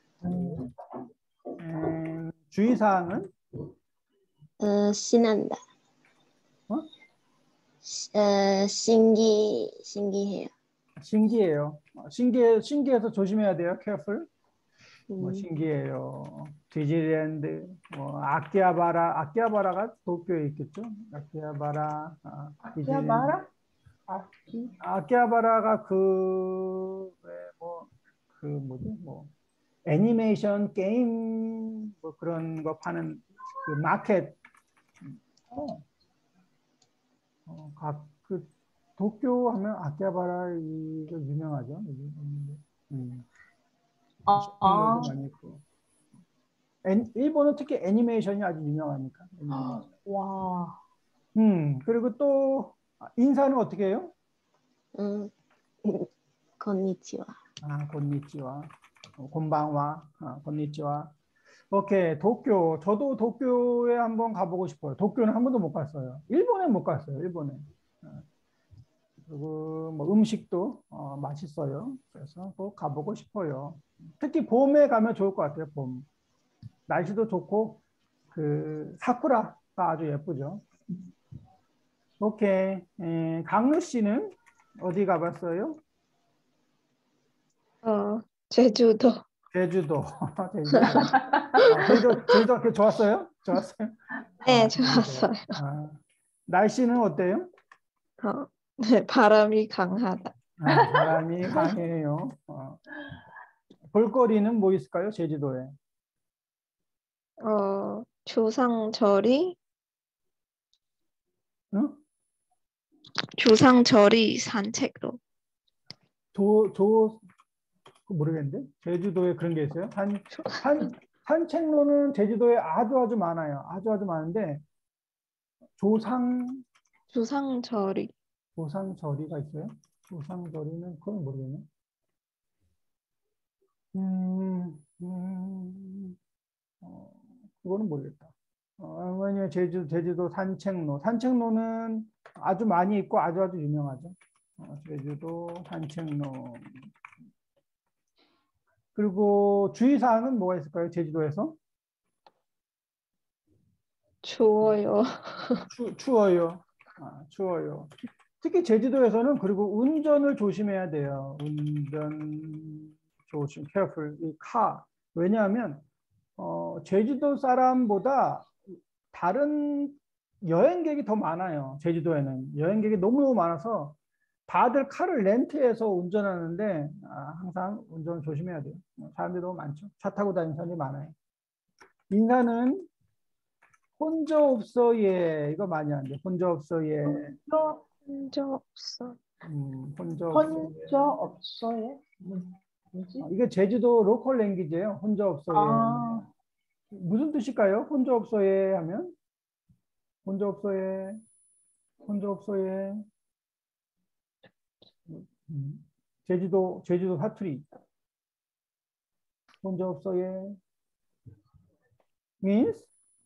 음, 주의사항은? 어, 신난다. 어? 시- 어, 신기, 신기해요. 신기해요. 어, 신기해, 신기해서 조심해야 돼요. careful. 뭐 음, 신기해요. 디즈니랜드, 뭐 아키하바라, 아키하바라가 도쿄에 있겠죠? 아키하바라, 아, 디즈니랜드. 아키하바라? 아키. 아키하바라가 그, 왜 뭐, 그 뭐지, 뭐, 애니메이션 게임, 뭐 그런 거 파는 그 마켓, 어, 어, 각, 그, 도쿄 하면 아키하바라 이거 유명하죠. 음, 아, 쇼핑몰도 많이 있고. 애, 일본은 특히 애니메이션이 아주 유명하니까. 애니메이션. 와. 음, 그리고 또 인사는 어떻게 해요? 음, 건니치와. 아, 곤니치와. 어, 곤방와. 아, 곤니치와. 오케이, 도쿄. 저도 도쿄에 한번 가보고 싶어요. 도쿄는 한 번도 못 갔어요. 일본에 못 갔어요. 일본에. 어, 그리고 뭐 음식도 어, 맛있어요. 그래서 꼭 가보고 싶어요. 특히 봄에 가면 좋을 것 같아요. 봄. 날씨도 좋고 그 사쿠라가 아주 예쁘죠. 오케이. 에, 강루 씨는 어디 가봤어요? 어, 제주도. 제주도. 제주도. 아, 제주도, 제주도 그 좋았어요? 좋았어요? 네, 아, 좋았어요. 아, 날씨는 어때요? 어, 네, 바람이 강하다. 아, 바람이 강해요. 어. 볼거리는 뭐 있을까요? 제주도에. 어, 조상절이, 응? 조상절이 산책로. 조, 조, 모르겠는데? 제주도에 그런 게 있어요? 산, 산, 산책로는 제주도에 아주 아주 많아요. 아주 아주 많은데, 조상 조상절이. 조상절이가 있어요? 조상절이는 그건 모르겠네. 음, 음, 어, 그거는 모르겠다. 어, 왜냐면 제주 제주도 산책로 산책로는 아주 많이 있고 아주 아주 유명하죠. 어, 제주도 산책로. 그리고 주의사항은 뭐가 있을까요? 제주도에서? 추워요. 추, 추워요. 아, 추워요. 특히 제주도에서는 그리고 운전을 조심해야 돼요. 운전 조심, careful, 이 카. 왜냐하면 어, 제주도 사람보다 다른 여행객이 더 많아요. 제주도에는 여행객이 너무너무 많아서 다들 차를 렌트해서 운전하는데 아, 항상 운전 조심해야 돼요. 사람들이 너무 많죠. 차 타고 다니는 사람들이 많아요. 인사는 혼자 없어 예 이거 많이 하는데 혼자 없어 예 저 혼자 없어. 음, 혼자 없어 예. 혼자 없어요. 뭐- 뭐지? 아, 이게 제주도 로컬 랭귀지예요. 혼자 없어 예 아, 무슨 뜻일까요? 혼자 없어 예 하면 혼자 없어 예 혼자 없어 예 음, 제주도 제주도 사투리 혼자 없어 예 means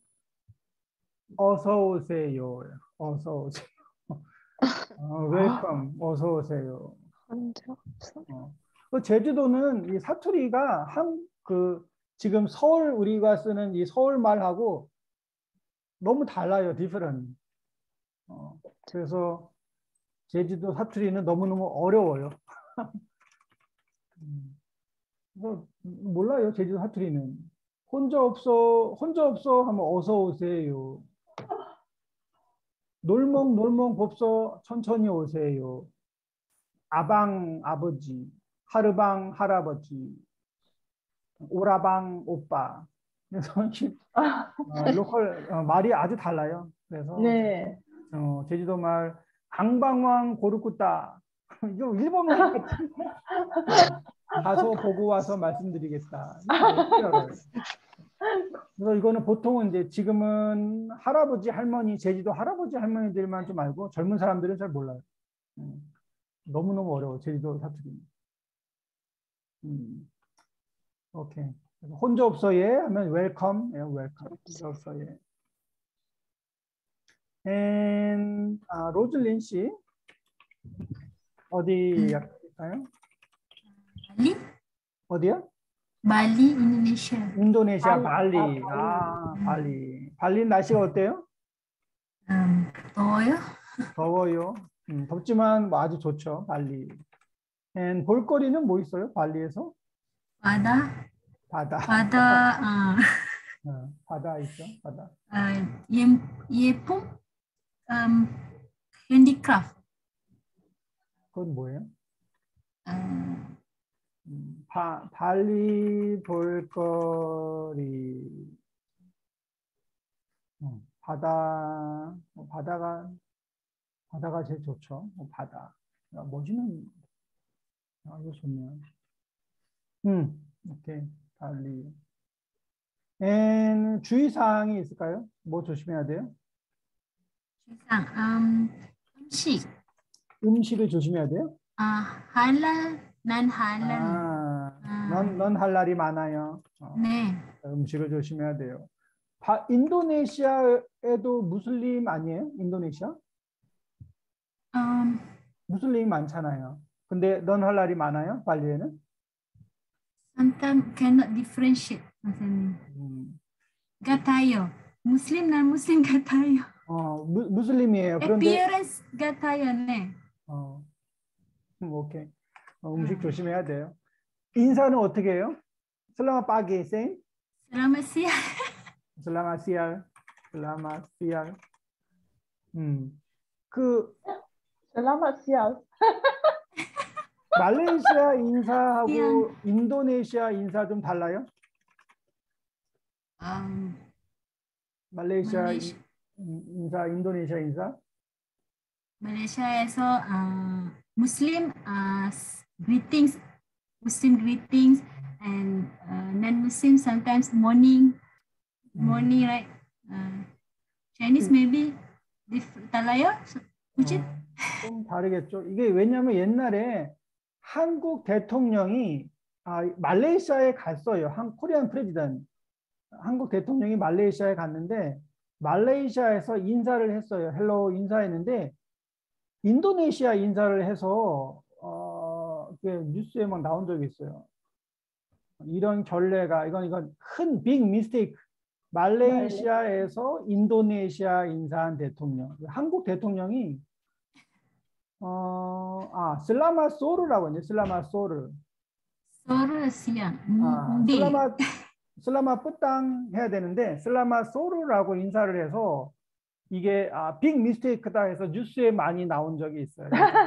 어서 오세요. 어서 오세요. 어, 웰컴. 어서 오세요. 혼자 없어. 어. 그 제주도는 이 사투리가 한 그 지금 서울 우리가 쓰는 이 서울 말하고 너무 달라요. different. 어, 그래서 제주도 사투리는 너무너무 어려워요. 음, 그래서 몰라요. 제주도 사투리는. 혼자 없어, 혼자 없어 하면 어서 오세요. 놀멍 놀멍 법서 천천히 오세요. 아방 아버지, 하르방 할아버지, 오라방 오빠. 그래서 어, 로컬 어, 말이 아주 달라요. 그래서 네. 어, 제주도 말 강방왕 고르꾸따 이거 일본 말 같은 가서 보고 와서 말씀드리겠다. 그래서 이거는 보통은 이제 지금은 할아버지 할머니 제주도 할아버지 할머니들만 좀 알고 젊은 사람들은 잘 몰라요. 음, 너무너무 어려워 제주도 사투리. 음, 오케이. 혼자 없어 예 하면 웰컴, 예, 웰컴. 혼자 없어 예. And 아, 로즐린 씨 어디 할까요? 발리? 어디야? 발리, 인도네시아. 인도네시아 발리, 발리. 아, 아, 발리. 발리 날씨가 어때요? 음, 더워요? 더워요. 음, 덥지만 뭐 아주 좋죠. 발리. And 볼거리는 뭐 있어요? 발리에서? 바다, 바다. 바다, 아, 어, 바다 있죠. 바다. 아, 예, 예품, 음, 핸디크래프트. 그건 뭐예요? 아, 음, 바, 발리 볼거리. 음, 바다. 뭐 바다가 바다가 제일 좋죠. 뭐 바다. 야, 멋있는. 아, 이거 좋네요. 음, 오케이. 발리. And 주의사항이 있을까요? 뭐 조심해야 돼요? 세상, 음, 음식, 음식을 조심해야 돼요? 아, 할랄, 난 할랄. 아, 아. 넌, 넌 할 날이 많아요. 어, 네, 음식을 조심해야 돼요. 바, 인도네시아에도 무슬림 아니에요? 인도네시아? 음, 무슬림이 많잖아요. 근데 넌 할 날이 많아요? 발리에는? sometimes cannot differentiate. Macam 음, gatayo. Muslim dan Muslim gatayo. 어, 무, 무슬림이에요. 그런데 Appearance gatayo, 네. 어, 음, 오케이. 어, 음식 조심해야 돼요. 인사는 어떻게 해요? 슬라마 빠기 생? Selamat siang. 슬라마 시알, 슬라마 시알. 음, 그 selamat siang. 말레이시아 인사하고 시안. 인도네시아 인사 좀 달라요? Um, 말레이시아 말레이시- 인- 인사, 인도네시아 인사? Malaysia에서 uh, Muslim uh, s- greetings, Muslim greetings, and uh, non-Muslim sometimes morning, morning, right? Uh, Chinese maybe dif- 달라요? 그치? 어, 좀 다르겠죠. 이게 왜냐하면 옛날에 한국 대통령이 아, 말레이시아에 갔어요. 한 코리안 프레지던트. 한국 대통령이 말레이시아에 갔는데 말레이시아에서 인사를 했어요. 헬로 인사했는데 인도네시아 인사를 해서 어, 그게 뉴스에 막 나온 적이 있어요. 이런 결례가 이건 이건 큰 빅 미스테이크. 말레이시아에서 인도네시아 인사한 대통령. 한국 대통령이 어, 아, 슬라마 소르라고 하죠. 슬라마 소르. 소를 쓰면 아, 음, 네. 슬라마 슬라마 뿌땅 해야 되는데 슬라마 소르라고 인사를 해서 이게 아, 빅 미스테이크다 해서 뉴스에 많이 나온 적이 있어요.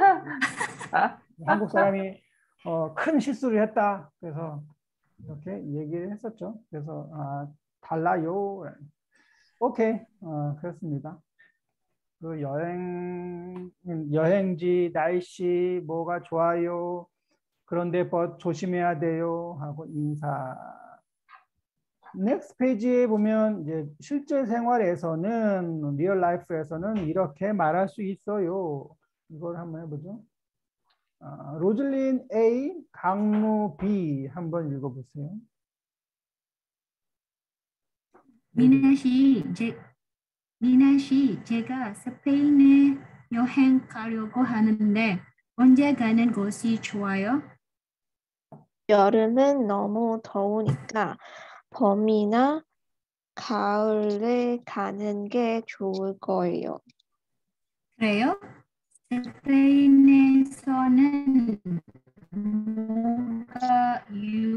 한국 사람이 어, 큰 실수를 했다. 그래서 이렇게 얘기를 했었죠. 그래서 아, 달라요. 오케이, 어, 그렇습니다. 그 여행 여행지 날씨 뭐가 좋아요. 그런데 뭐 조심해야 돼요 하고 인사. 넥스트 페이지에 보면 이제 실제 생활에서는 리얼 라이프에서는 이렇게 말할 수 있어요. 이걸 한번 해보죠. 아, 로즐린 A, 강루 B 한번 읽어보세요. 미나 씨, 제, 미나 씨, 제가 스페인에 여행 가려고 하는데 언제 가는 곳이 좋아요? 여름은 너무 더우니까 봄이나 가을에 가는 게 좋을 거예요. 그래요? 스페인에서는 뭐가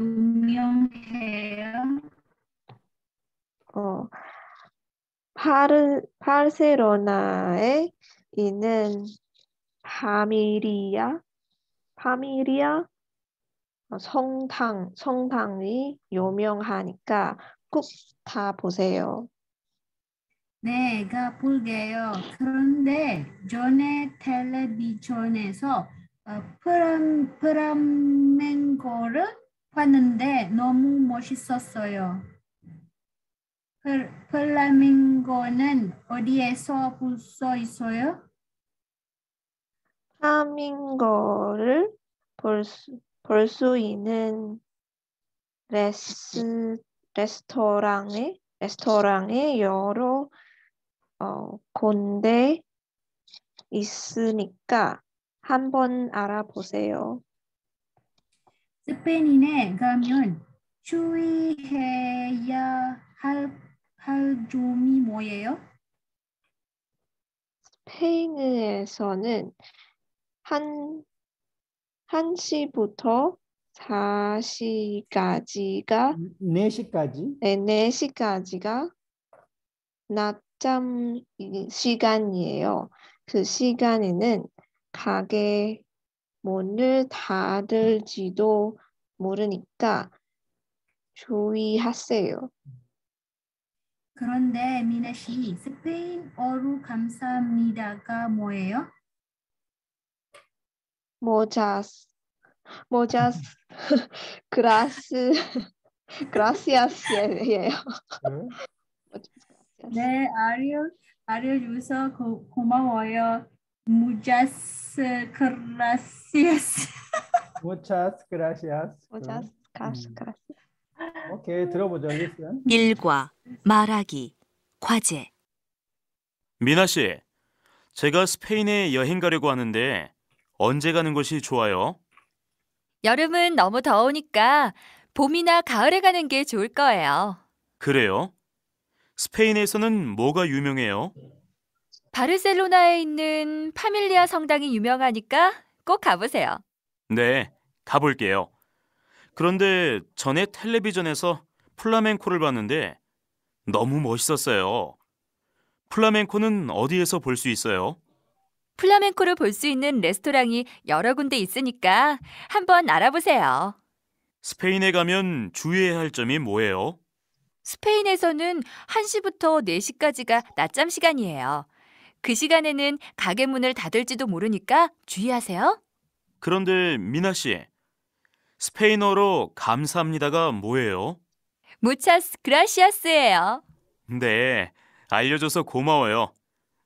유명해요? 어, 파르, 바르셀로나에 있는 파미리아, 파미리아 성당, 성당이 유명하니까 꼭 가보세요. 네, 가볼게요. 그런데 전에 텔레비전에서 어, 프람, 프라멩고를 봤는데 너무 멋있었어요. 플, 플라밍고는 어디에서 볼 수 있어요? 플라밍고를 볼 수, 볼 수 있는 레스, 레스토랑에, 레스토랑에 여러 어, 군데 있으니까 한번 알아보세요. 스페인에 가면 주의해야 할, 할 점이 뭐예요? 스페인에서는 한, 한 시부터 사 시까지가, 네 시까지. 네, 네 시까지가 낮잠 시간이에요. 그 시간에는 가게 문을 닫을지도 모르니까 주의하세요. 그런데 미나 씨, 스페인어로 감사합니다가 뭐예요? 모자스, 모자스, 그라스, 그라시아스예요. 네, 알려, 알려줘서 고, 고마워요. 무자스 그라시아스. Muchas gracias. 모자스, 그라스, 음. 그라스. 오케이, 들어보죠. 리슨. 일과 말하기 과제. 미나 씨, 제가 스페인에 여행 가려고 하는데 언제 가는 것이 좋아요? 여름은 너무 더우니까 봄이나 가을에 가는 게 좋을 거예요. 그래요? 스페인에서는 뭐가 유명해요? 바르셀로나에 있는 파밀리아 성당이 유명하니까 꼭 가보세요. 네, 가볼게요. 그런데 전에 텔레비전에서 플라멩코를 봤는데 너무 멋있었어요. 플라멩코는 어디에서 볼 수 있어요? 플라멩코를 볼 수 있는 레스토랑이 여러 군데 있으니까 한번 알아보세요. 스페인에 가면 주의해야 할 점이 뭐예요? 스페인에서는 한 시부터 네 시까지가 낮잠 시간이에요. 그 시간에는 가게 문을 닫을지도 모르니까 주의하세요. 그런데 미나 씨, 스페인어로 감사합니다가 뭐예요? 무차스 그라시아스예요. 네, 알려줘서 고마워요.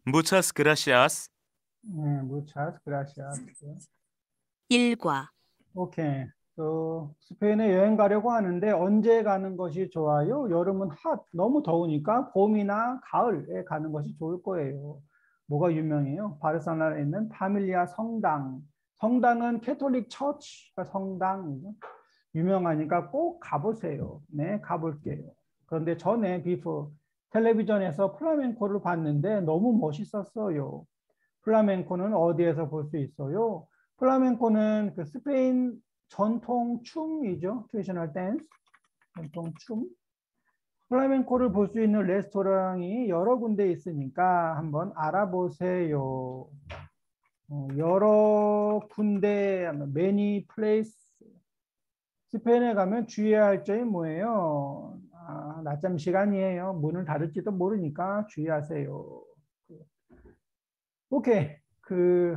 Muchas gracias. 네, muchas gracias. 일과 오케이. 또 스페인에 여행 가려고 하는데 언제 가는 것이 좋아요? 여름은 핫, 너무 더우니까 봄이나 가을에 가는 것이 좋을 거예요. 뭐가 유명해요? 바르셀로나에 있는 파밀리아 성당. 성당은 캐톨릭 처치가 성당이죠. 유명하니까 꼭 가보세요. 네, 가볼게요. 그런데 전에 비포 텔레비전에서 플라멩코를 봤는데 너무 멋있었어요. 플라멩코는 어디에서 볼 수 있어요? 플라멩코는 그 스페인 전통 춤이죠. 트레디셔널 댄스, 전통 춤. 플라멩코를 볼 수 있는 레스토랑이 여러 군데 있으니까 한번 알아보세요. 어, 여러 군데, many place. 스페인에 가면 주의해야 할 점이 뭐예요? 아, 낮잠 시간이에요. 문을 닫을지도 모르니까 주의하세요. 오케이. 그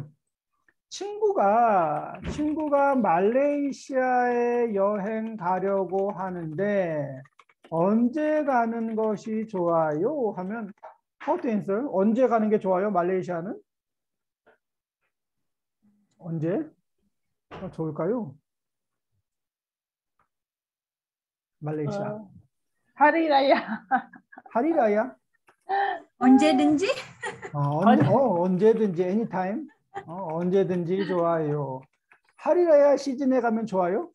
친구가 친구가 말레이시아에 여행 가려고 하는데 언제 가는 것이 좋아요? 하면 how to answer? 언제 가는 게 좋아요? 말레이시아는? 언제? 어, 좋을까요? 말레이시아. 어, hari raya. 하리라야? 언제든지 어, 언, 어, 언제든지 anytime. 어, 언제든지 좋아요. 하리라야 시즌에 가면 좋아요?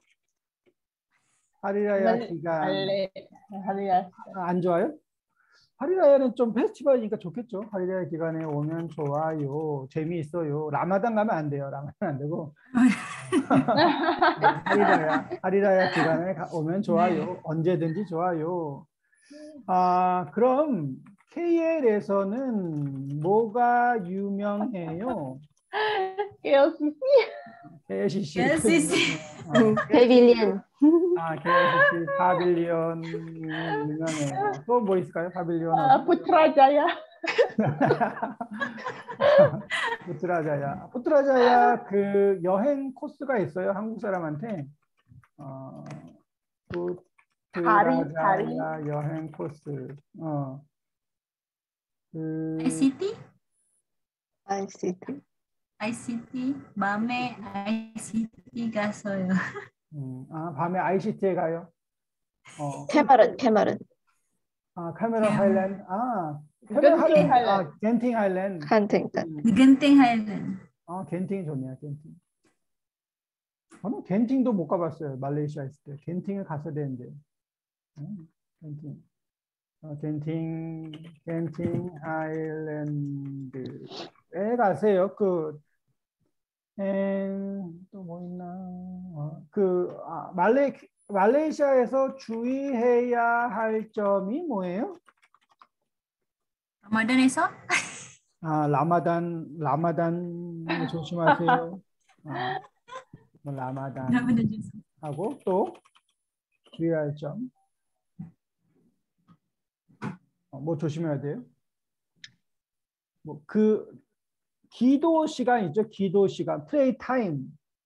하리라야 Mal- 기간 Mali- hari raya. 아, 안 좋아요? 하리라야는 좀 페스티벌이니까 좋겠죠. 하리라야 기간에 오면 좋아요. 재미있어요. 라마단 가면 안 돼요. 라마단 안 되고. 하리라야, 하리라야 기간에 가- 오면 좋아요. 언제든지 좋아요. 아, 그럼 케이엘에서는 뭐가 유명해요? 케이엘씨씨. 케이엘씨씨. 케이엘씨씨. Pavilion. 아, 케이엘씨씨 파빌리언 유명해요. 또 뭐 있을까요? 파빌리언. 아, Putrajaya. 푸트라자야. 푸트라자야 그 여행 코스가 있어요. 한국 사람한테. 어, 다리, 다리. 푸트라자야 여행 코스. 어. 그 아이씨티 아이씨티. 아이씨티 밤에 아이씨티 갔어요. 음, 아, 밤에 아이씨티에 가요. 어, 캐머런, 캐머런. 아, 카메론 네. 하일랜드. 아, 겐팅 카메론 하일랜드. 하일랜드. 아, 겐팅 하일랜드. 한팅턴. 음, genting Highland. 아, 겐팅이 좋네요. 겐팅. 저는 겐팅도 못 가봤어요. 말레이시아 있을 때. 겐팅을 갔어야 되는데. 음, 겐팅. 어, 겐팅, 겐팅 하일랜드에 가세요. 그, 또 뭐 있나? 어, 그, 아, 말레, 말레이시아에서 주의해야 할 점이 뭐예요? Ramadan에서 아, 라마단, 라마단 조심하세요. 아, 뭐 라마단 라마단에서 하고 또 주의할 점. 어, 뭐 조심해야 돼요? 뭐 그 기도 시간 있죠? 기도 시간, 프레이 타임.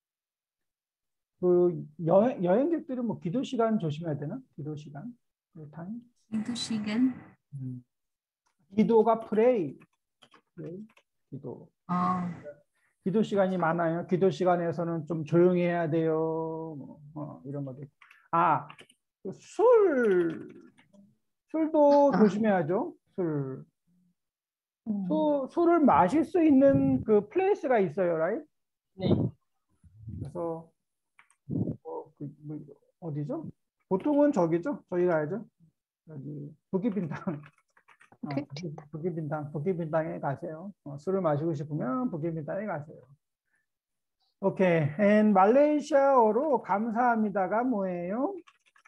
그 여행 여행객들은 뭐 기도 시간 조심해야 되나? 기도 시간, 프레이 타임. itu 시간. 음. 기도가 프레이, 프레이, 기도. 어, 기도 시간이 많아요. 기도 시간에서는 좀 조용히 해야 돼요. 뭐, 어, 이런 것들. 아, 술, 술도 아. 조심해야죠. 술. 수, 술을 마실 수 있는 그 플레이스가 있어요, right? 네. 그래서 어, 그, 뭐, 어디죠? 보통은 저기죠. 저기 가야죠. 여기 부기빈당. 어, 부기빈당. 부기빈당, 부기빈당에 가세요. 어, 술을 마시고 싶으면 부기빈당에 가세요. 오케이. and 말레이시아어로 감사합니다가 뭐예요?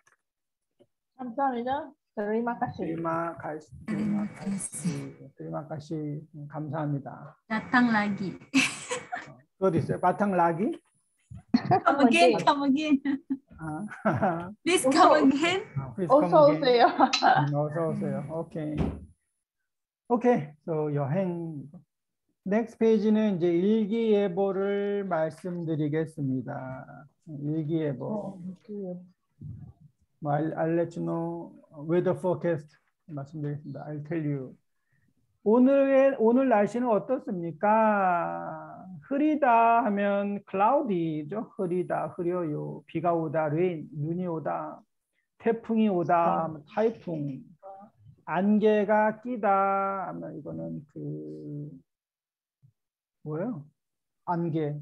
감사합니다. Terima kasih. terima kasih, terima kasih, terima kasih, 감사합니다. datang lagi. 또 어디 있어요? 바탕 라기? Come again, come again. 아, Please come again. please come 어서 again. 오세요. 음, 어서 오세요. 오케이. 오케이. So 여행. 넥스트 페이지는 이제 일기예보를 말씀드리겠습니다. 일기예보. 뭐, I'll, I'll let you know weather forecast 말씀드리겠습니다. I'll tell you. 오늘의 오늘 날씨는 어떻습니까? 흐리다 하면 cloudy죠. 흐리다, 흐려요. 비가 오다, rain, 눈이 오다. 태풍이 오다 하면 타이풍. 안개가 끼다 하면 이거는 그 뭐예요? 안개.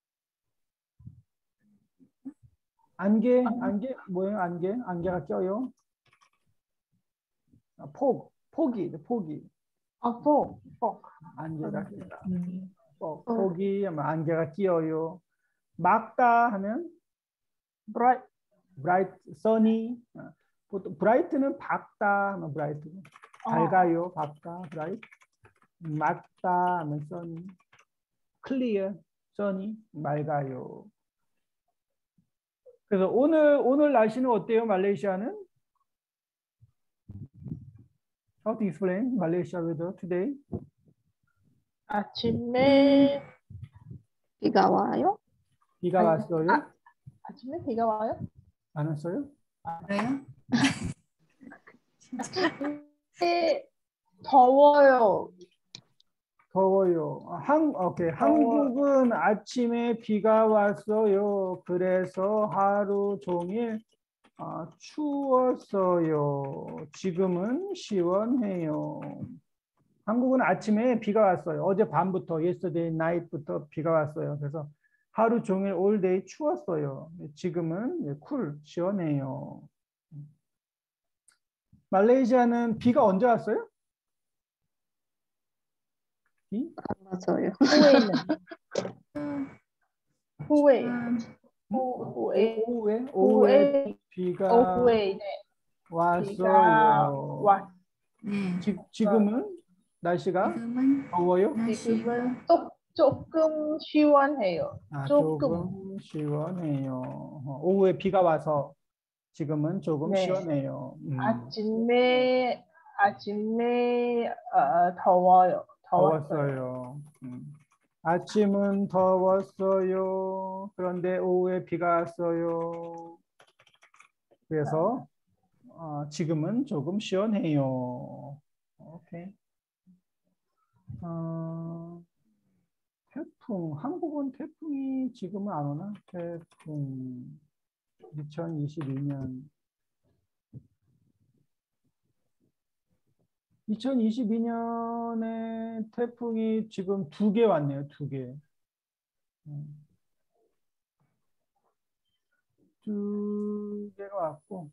안개, 안개 뭐예요? 안개, 안개가 껴요. 아, 폭, 폭이, 폭이. 아, 폭, 폭. 안개가 끼다. 음. 폭, 폭이 하면 안개가 끼어요. 막다 하면 bright. bright, sunny. 아, 보통 bright는 밝다 하면 bright. 밝아요, 밝다, bright. 막다 하면 sunny. clear, sunny, 맑아요. 그래서 오늘 오늘 날씨는 어때요? 말레이시아는? How to explain Malaysia weather today? 아침에 비가 와요? 비가 아니, 왔어요? 아. 아침에 비가 와요? 안 왔어요? 그래요? 네, 더워요. 더워요. 한, 오케이. 더워. 한국은 아침에 비가 왔어요. 그래서 하루 종일 아, 추웠어요. 지금은 시원해요. 한국은 아침에 비가 왔어요. 어제 밤부터, yesterday night부터 비가 왔어요. 그래서 하루 종일 all day 추웠어요. 지금은 쿨, 시원해요. 말레이시아는 비가 언제 왔어요? 비? 맞아요. 후에는 후에 음, 후- 후에 오후에? 오후에 비가 오후에 네, 비가 왔어요. 왔. 네. 지, 지금은 날씨가 지금은 더워요? 날씨가 지금은 조, 조금 시원해요. 아, 조금. 조금 시원해요. 어, 오후에 비가 와서 지금은 조금 네. 시원해요. 음, 아침에 아침에 어, 더워요. 더웠어요. 더웠어요. 음. 아침은 더웠어요. 그런데 오후에 비가 왔어요. 그래서 어, 지금은 조금 시원해요. 오케이. 어, 태풍, 한국은 태풍이 지금은 안 오나? 태풍, 이천이십이 년. 이천이십이 년에 태풍이 지금 두 개 왔네요, 두 개. 음. 두 개가 왔고,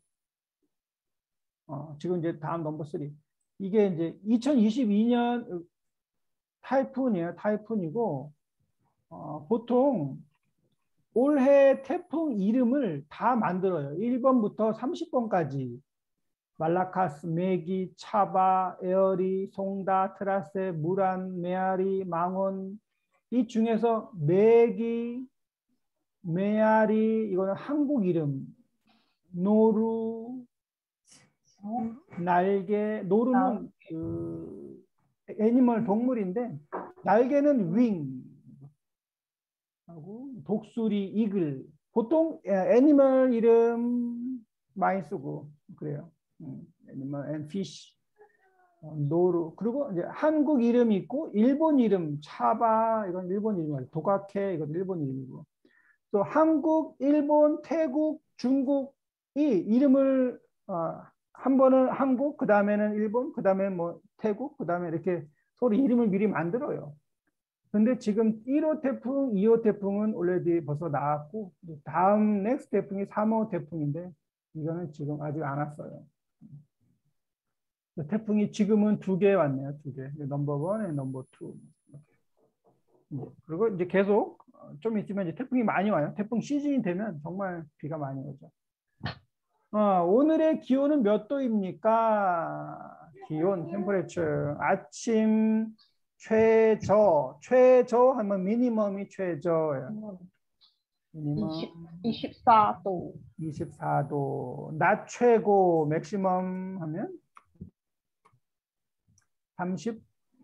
어, 지금 이제 다음 넘버 쓰리. 이게 이제 이천이십이 년 타이푼이에요, 타이푼이고, 어, 보통 올해 태풍 이름을 다 만들어요. 일 번부터 삼십 번까지. 말라카스, 메기, 차바, 에어리, 송다, 트라세, 무란, 메아리, 망원. 이 중에서 메기, 메아리, 이거는 한국 이름. 노루, 날개. 노루는 그 애니멀 동물인데 날개는 윙 하고 독수리, 이글. 보통 애니멀 이름 많이 쓰고 그래요. 애니멀 앤 피쉬, 노루. 그리고 이제 한국 이름이 있고 일본 이름 차바, 이건 일본 이름이고, 도가케, 이건 일본 이름이고. 또 한국, 일본, 태국, 중국이 이름을 어, 한 번은 한국, 그 다음에는 일본, 그 다음에 뭐 태국, 그 다음에 이렇게 서로 이름을 미리 만들어요. 근데 지금 일 호 태풍, 이 호 태풍은 already 벌써 나왔고, 다음 넥스트 태풍이 삼 호 태풍인데 이거는 지금 아직 안 왔어요. 태풍이 지금은 두 개 왔네요, 두 개. 넘버 원, 넘버 투. 그리고 이제 계속 좀 있으면 이제 태풍이 많이 와요. 태풍 시즌이 되면 정말 비가 많이 오죠. 어, 오늘의 기온은 몇 도입니까? 기온, 템퍼레처. 아침 최저, 최저 하면 미니멈이 최저예요. 미니멈 이십사 도. 이십사 도. 낮 최고, 맥시멈 하면 삼십삼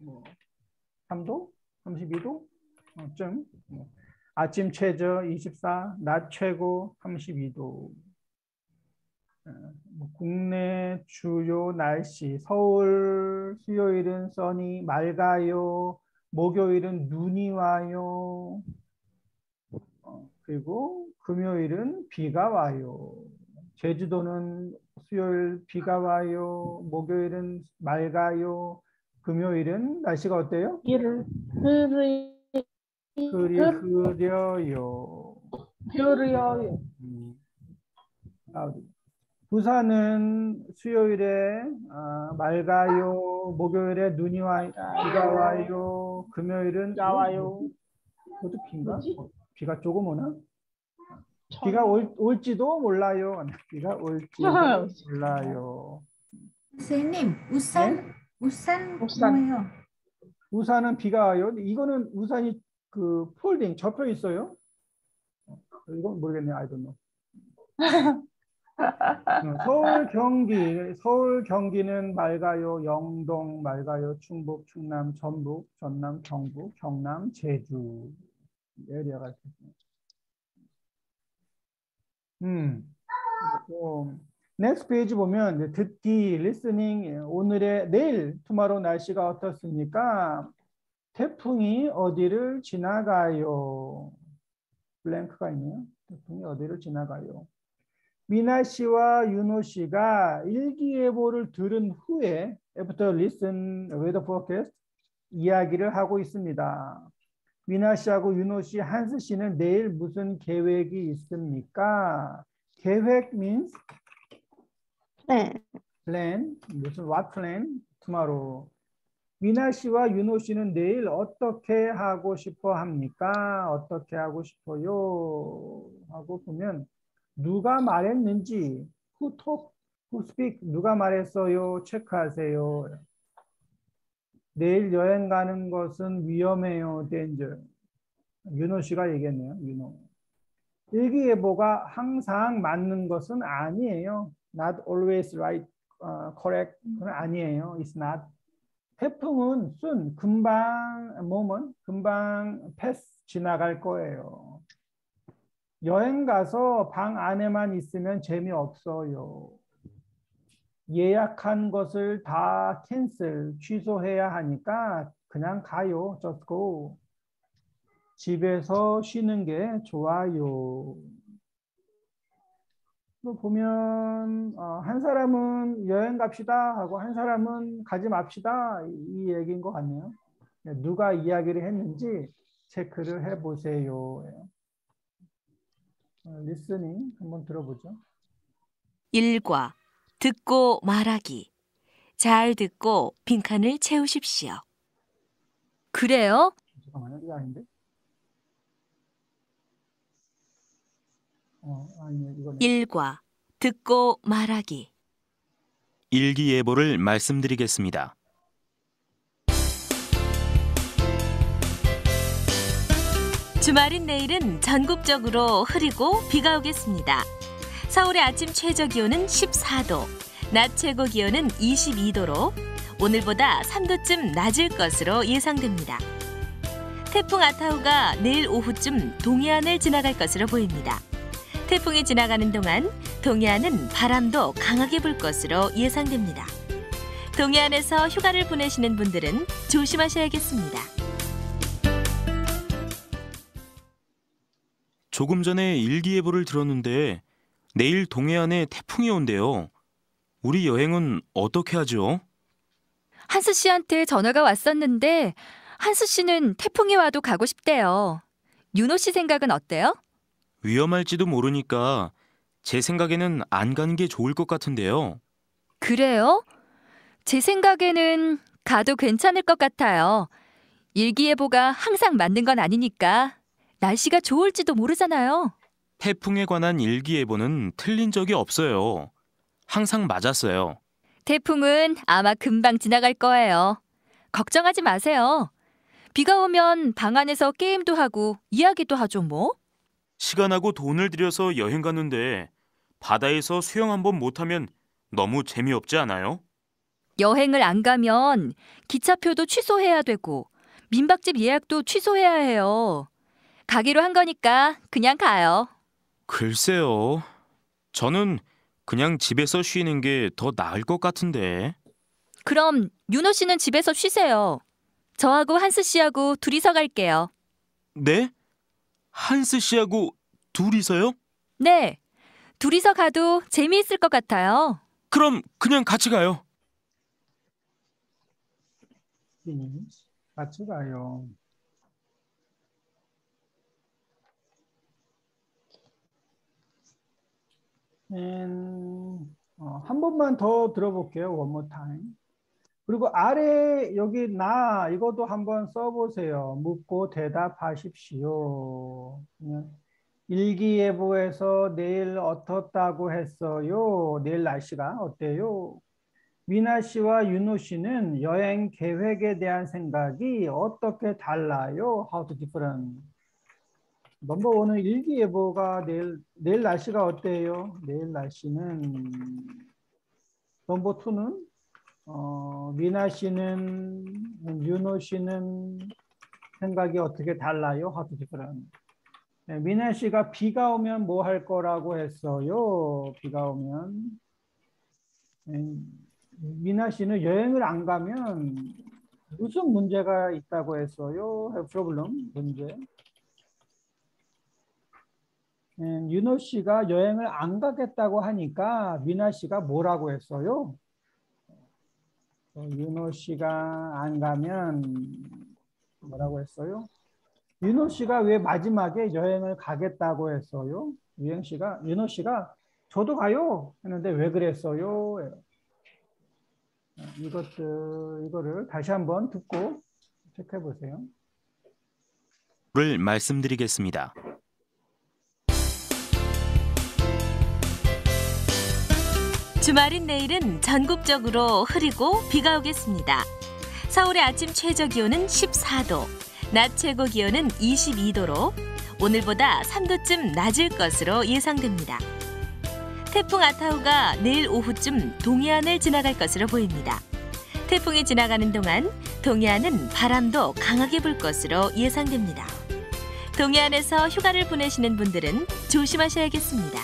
도? 삼십이 도? 어, 좀. 아침 최저 이십사, 낮 최고 삼십이 도. 뭐 국내 주요 날씨, 서울 수요일은 써니 맑아요. 목요일은 눈이 와요. 어, 그리고 금요일은 비가 와요. 제주도는 수요일 비가 와요. 목요일은 맑아요. 금요일은 날씨가 어때요? 일, 흐리, 흐리 흐려요. 흐려요. 음. 아, 부산은 수요일에 아, 맑아요. 목요일에 눈이 와 비가 와요. 금요일은 비가 와요. 그것도 비인가? 뭐지? 어, 비가 조금 오나? 비가 올, 올지도 몰라요. 비가 올지도 몰라요. 선생님, 우산, 우산 우산. 뭐예요? 우산은 비가 와요. 이거는 우산이 그 폴딩 접혀 있어요. 어, 이건 모르겠네요. I don't know. 어, 서울 경기 서울 경기는 맑아요. 영동 맑아요. 충북 충남 전북 전남 경북 경남 제주 에리아가 있습니다. 음. 또 next 페이지 보면 이제 듣기 listening 오늘의 내일 tomorrow 날씨가 어떻습니까? 태풍이 어디를 지나가요? 블랭크가 있네요. 태풍이 어디를 지나가요? 미나 씨와 윤호 씨가 일기예보를 들은 후에 after listen weather forecast 이야기를 하고 있습니다. 미나 씨하고 윤호 씨, 한스 씨는 내일 무슨 계획이 있습니까? 계획 means 네. plan, 무슨 what plan? tomorrow. 미나 씨와 윤호 씨는 내일 어떻게 하고 싶어 합니까? 어떻게 하고 싶어요? 하고 보면 누가 말했는지 who talk, who speak, 누가 말했어요? 체크하세요. 내일 여행 가는 것은 위험해요. danger. 윤호 씨가 얘기했네요. 윤호. 일기예보가 항상 맞는 것은 아니에요. Not always right, uh, correct. 그건 아니에요. It's not. 태풍은 soon, 금방, moment, 금방 패스 지나갈 거예요. 여행 가서 방 안에만 있으면 재미없어요. 예약한 것을 다 캔슬, 취소해야 하니까 그냥 가요. Just go. 집에서 쉬는 게 좋아요. 보면 어, 한 사람은 여행 갑시다 하고 한 사람은 가지 맙시다 이 얘기인 것 같네요. 누가 이야기를 했는지 체크를 해보세요. 어, 리스닝 한번 들어보죠. 일과 듣고 말하기. 잘 듣고 빈칸을 채우십시오. 그래요? 잠깐만요. 이거 아닌데? 어, 아니요. 이거는. 일과 듣고 말하기. 일기예보를 말씀드리겠습니다. 주말인 내일은 전국적으로 흐리고 비가 오겠습니다. 서울의 아침 최저 기온은 십사 도, 낮 최고 기온은 이십이 도로 오늘보다 삼 도쯤 낮을 것으로 예상됩니다. 태풍 아타우가 내일 오후쯤 동해안을 지나갈 것으로 보입니다. 태풍이 지나가는 동안 동해안은 바람도 강하게 불 것으로 예상됩니다. 동해안에서 휴가를 보내시는 분들은 조심하셔야겠습니다. 조금 전에 일기예보를 들었는데 내일 동해안에 태풍이 온대요. 우리 여행은 어떻게 하죠? 한수 씨한테 전화가 왔었는데 한수 씨는 태풍이 와도 가고 싶대요. 윤호 씨 생각은 어때요? 위험할지도 모르니까 제 생각에는 안 가는 게 좋을 것 같은데요. 그래요? 제 생각에는 가도 괜찮을 것 같아요. 일기예보가 항상 맞는 건 아니니까 날씨가 좋을지도 모르잖아요. 태풍에 관한 일기예보는 틀린 적이 없어요. 항상 맞았어요. 태풍은 아마 금방 지나갈 거예요. 걱정하지 마세요. 비가 오면 방 안에서 게임도 하고 이야기도 하죠 뭐. 시간하고 돈을 들여서 여행 갔는데 바다에서 수영 한번 못하면 너무 재미없지 않아요? 여행을 안 가면 기차표도 취소해야 되고 민박집 예약도 취소해야 해요. 가기로 한 거니까 그냥 가요. 글쎄요. 저는 그냥 집에서 쉬는 게 더 나을 것 같은데. 그럼 윤호 씨는 집에서 쉬세요. 저하고 한스 씨하고 둘이서 갈게요. 네? 한스 씨하고 둘이서요? 네, 둘이서 가도 재미있을 것 같아요. 그럼 그냥 같이 가요. 음, 같이 가요. And, 어, 한 번만 더 들어볼게요. One more time. 그리고 아래 여기 나 이것도 한번 써보세요. 묻고 대답하십시오. 그냥 일기예보에서 내일 어떻다고 했어요? 내일 날씨가 어때요? 미나 씨와 윤호 씨는 여행 계획에 대한 생각이 어떻게 달라요? How to different? 넘버 원은 일기예보가 내일 내일 날씨가 어때요? 내일 날씨는 넘버 투는 어, 미나 씨는 윤호 씨는 생각이 어떻게 달라요? How to different? 네, 미나 씨가 비가 오면 뭐 할 거라고 했어요? 비가 오면 음, 미나 씨는 여행을 안 가면 무슨 문제가 있다고 했어요? Have problem 문제. 음, 윤호 씨가 여행을 안 가겠다고 하니까 미나 씨가 뭐라고 했어요? 어, 윤호 씨가 안 가면 뭐라고 했어요? 윤호 씨가 왜 마지막에 여행을 가겠다고 했어요? 유행 씨가 윤호 씨가 저도 가요 했는데 왜 그랬어요? 이것들 이거를 다시 한번 듣고 체크해 보세요. 를 말씀드리겠습니다. 주말인 내일은 전국적으로 흐리고 비가 오겠습니다. 서울의 아침 최저 기온은 십사 도, 낮 최고 기온은 이십이 도로 오늘보다 삼 도쯤 낮을 것으로 예상됩니다. 태풍 아타우가 내일 오후쯤 동해안을 지나갈 것으로 보입니다. 태풍이 지나가는 동안 동해안은 바람도 강하게 불 것으로 예상됩니다. 동해안에서 휴가를 보내시는 분들은 조심하셔야겠습니다.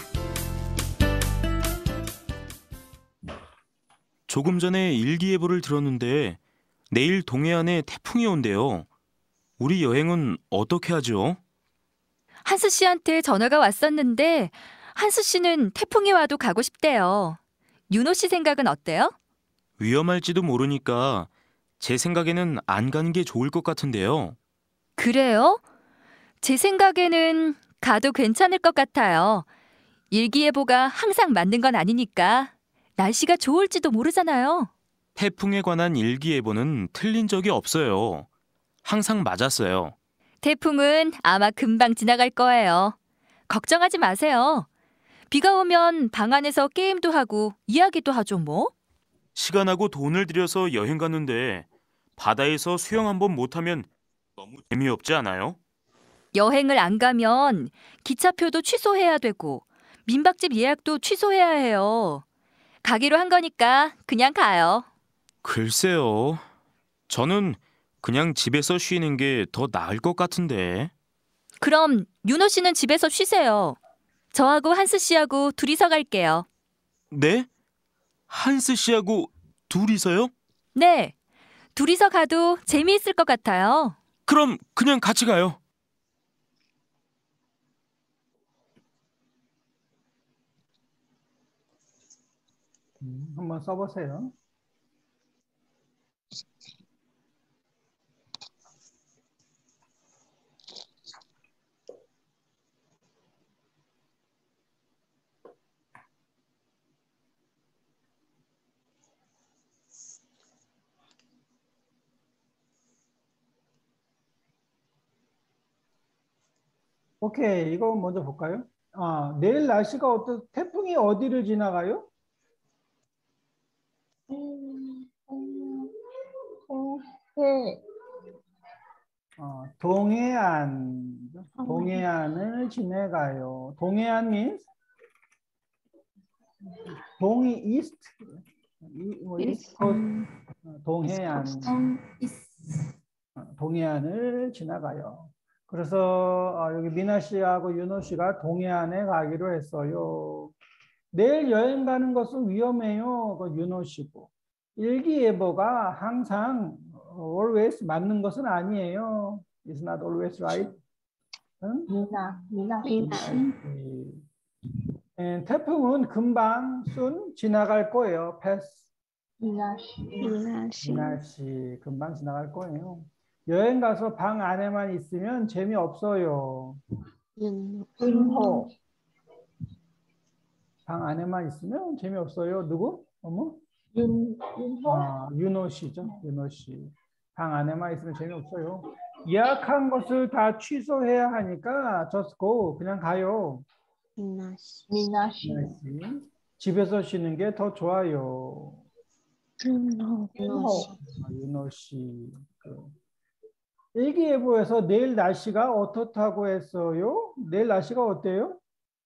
조금 전에 일기예보를 들었는데 내일 동해안에 태풍이 온대요. 우리 여행은 어떻게 하죠? 한스 씨한테 전화가 왔었는데 한스 씨는 태풍이 와도 가고 싶대요. 윤호 씨 생각은 어때요? 위험할지도 모르니까 제 생각에는 안 가는 게 좋을 것 같은데요. 그래요? 제 생각에는 가도 괜찮을 것 같아요. 일기예보가 항상 맞는 건 아니니까 날씨가 좋을지도 모르잖아요. 태풍에 관한 일기예보는 틀린 적이 없어요. 항상 맞았어요. 태풍은 아마 금방 지나갈 거예요. 걱정하지 마세요. 비가 오면 방 안에서 게임도 하고 이야기도 하죠 뭐. 시간하고 돈을 들여서 여행 갔는데 바다에서 수영 한번 못하면 너무 재미없지 않아요? 여행을 안 가면 기차표도 취소해야 되고 민박집 예약도 취소해야 해요. 가기로 한 거니까 그냥 가요. 글쎄요. 저는 그냥 집에서 쉬는 게 더 나을 것 같은데. 그럼 윤호 씨는 집에서 쉬세요. 저하고 한스 씨하고 둘이서 갈게요. 네? 한스 씨하고 둘이서요? 네, 둘이서 가도 재미있을 것 같아요. 그럼 그냥 같이 가요. 음, 한번 써보세요. 오케이, 이거 먼저 볼까요? 아, 내일 날씨가 어떤 태풍이 어디를 지나가요? 음, 음, 음, 네. 어, 동해안, 동해안을 지나가요. 동해안 means 동이 east, 이, 뭐 east coast, 어, 동해안, Um, is 어, 동해안을 지나가요. 그래서 어, 여기 미나 씨하고 윤호 씨가 동해안에 가기로 했어요. 내일 여행 가는 것은 위험해요. 그 윤호 씨고. 일기예보가 항상 always 맞는 것은 아니에요. It's not always right. 응? 미나, 미나 씨. 미나. 예, 태풍은 금방 soon 지나갈 거예요. pass. 미나 씨. 미나 씨. 미나 씨 금방 지나갈 거예요. 여행 가서 방 안에만 있으면 재미없어요. 윤. 윤호. 방 안에만 있으면 재미없어요. 누구? 어머? 윤, 윤호. 아, 윤호 씨죠. 윤호 씨. 방 안에만 있으면 재미없어요. 예약한 것을 다 취소해야 하니까 just go. 그냥 가요. 미나 씨. 미나 씨. 미나 씨. 집에서 쉬는 게 더 좋아요. 윤호. 윤호. 아, 윤호 씨. 그. 일기예보에서 내일 날씨가 어떻다고 했어요? 내일 날씨가 어때요?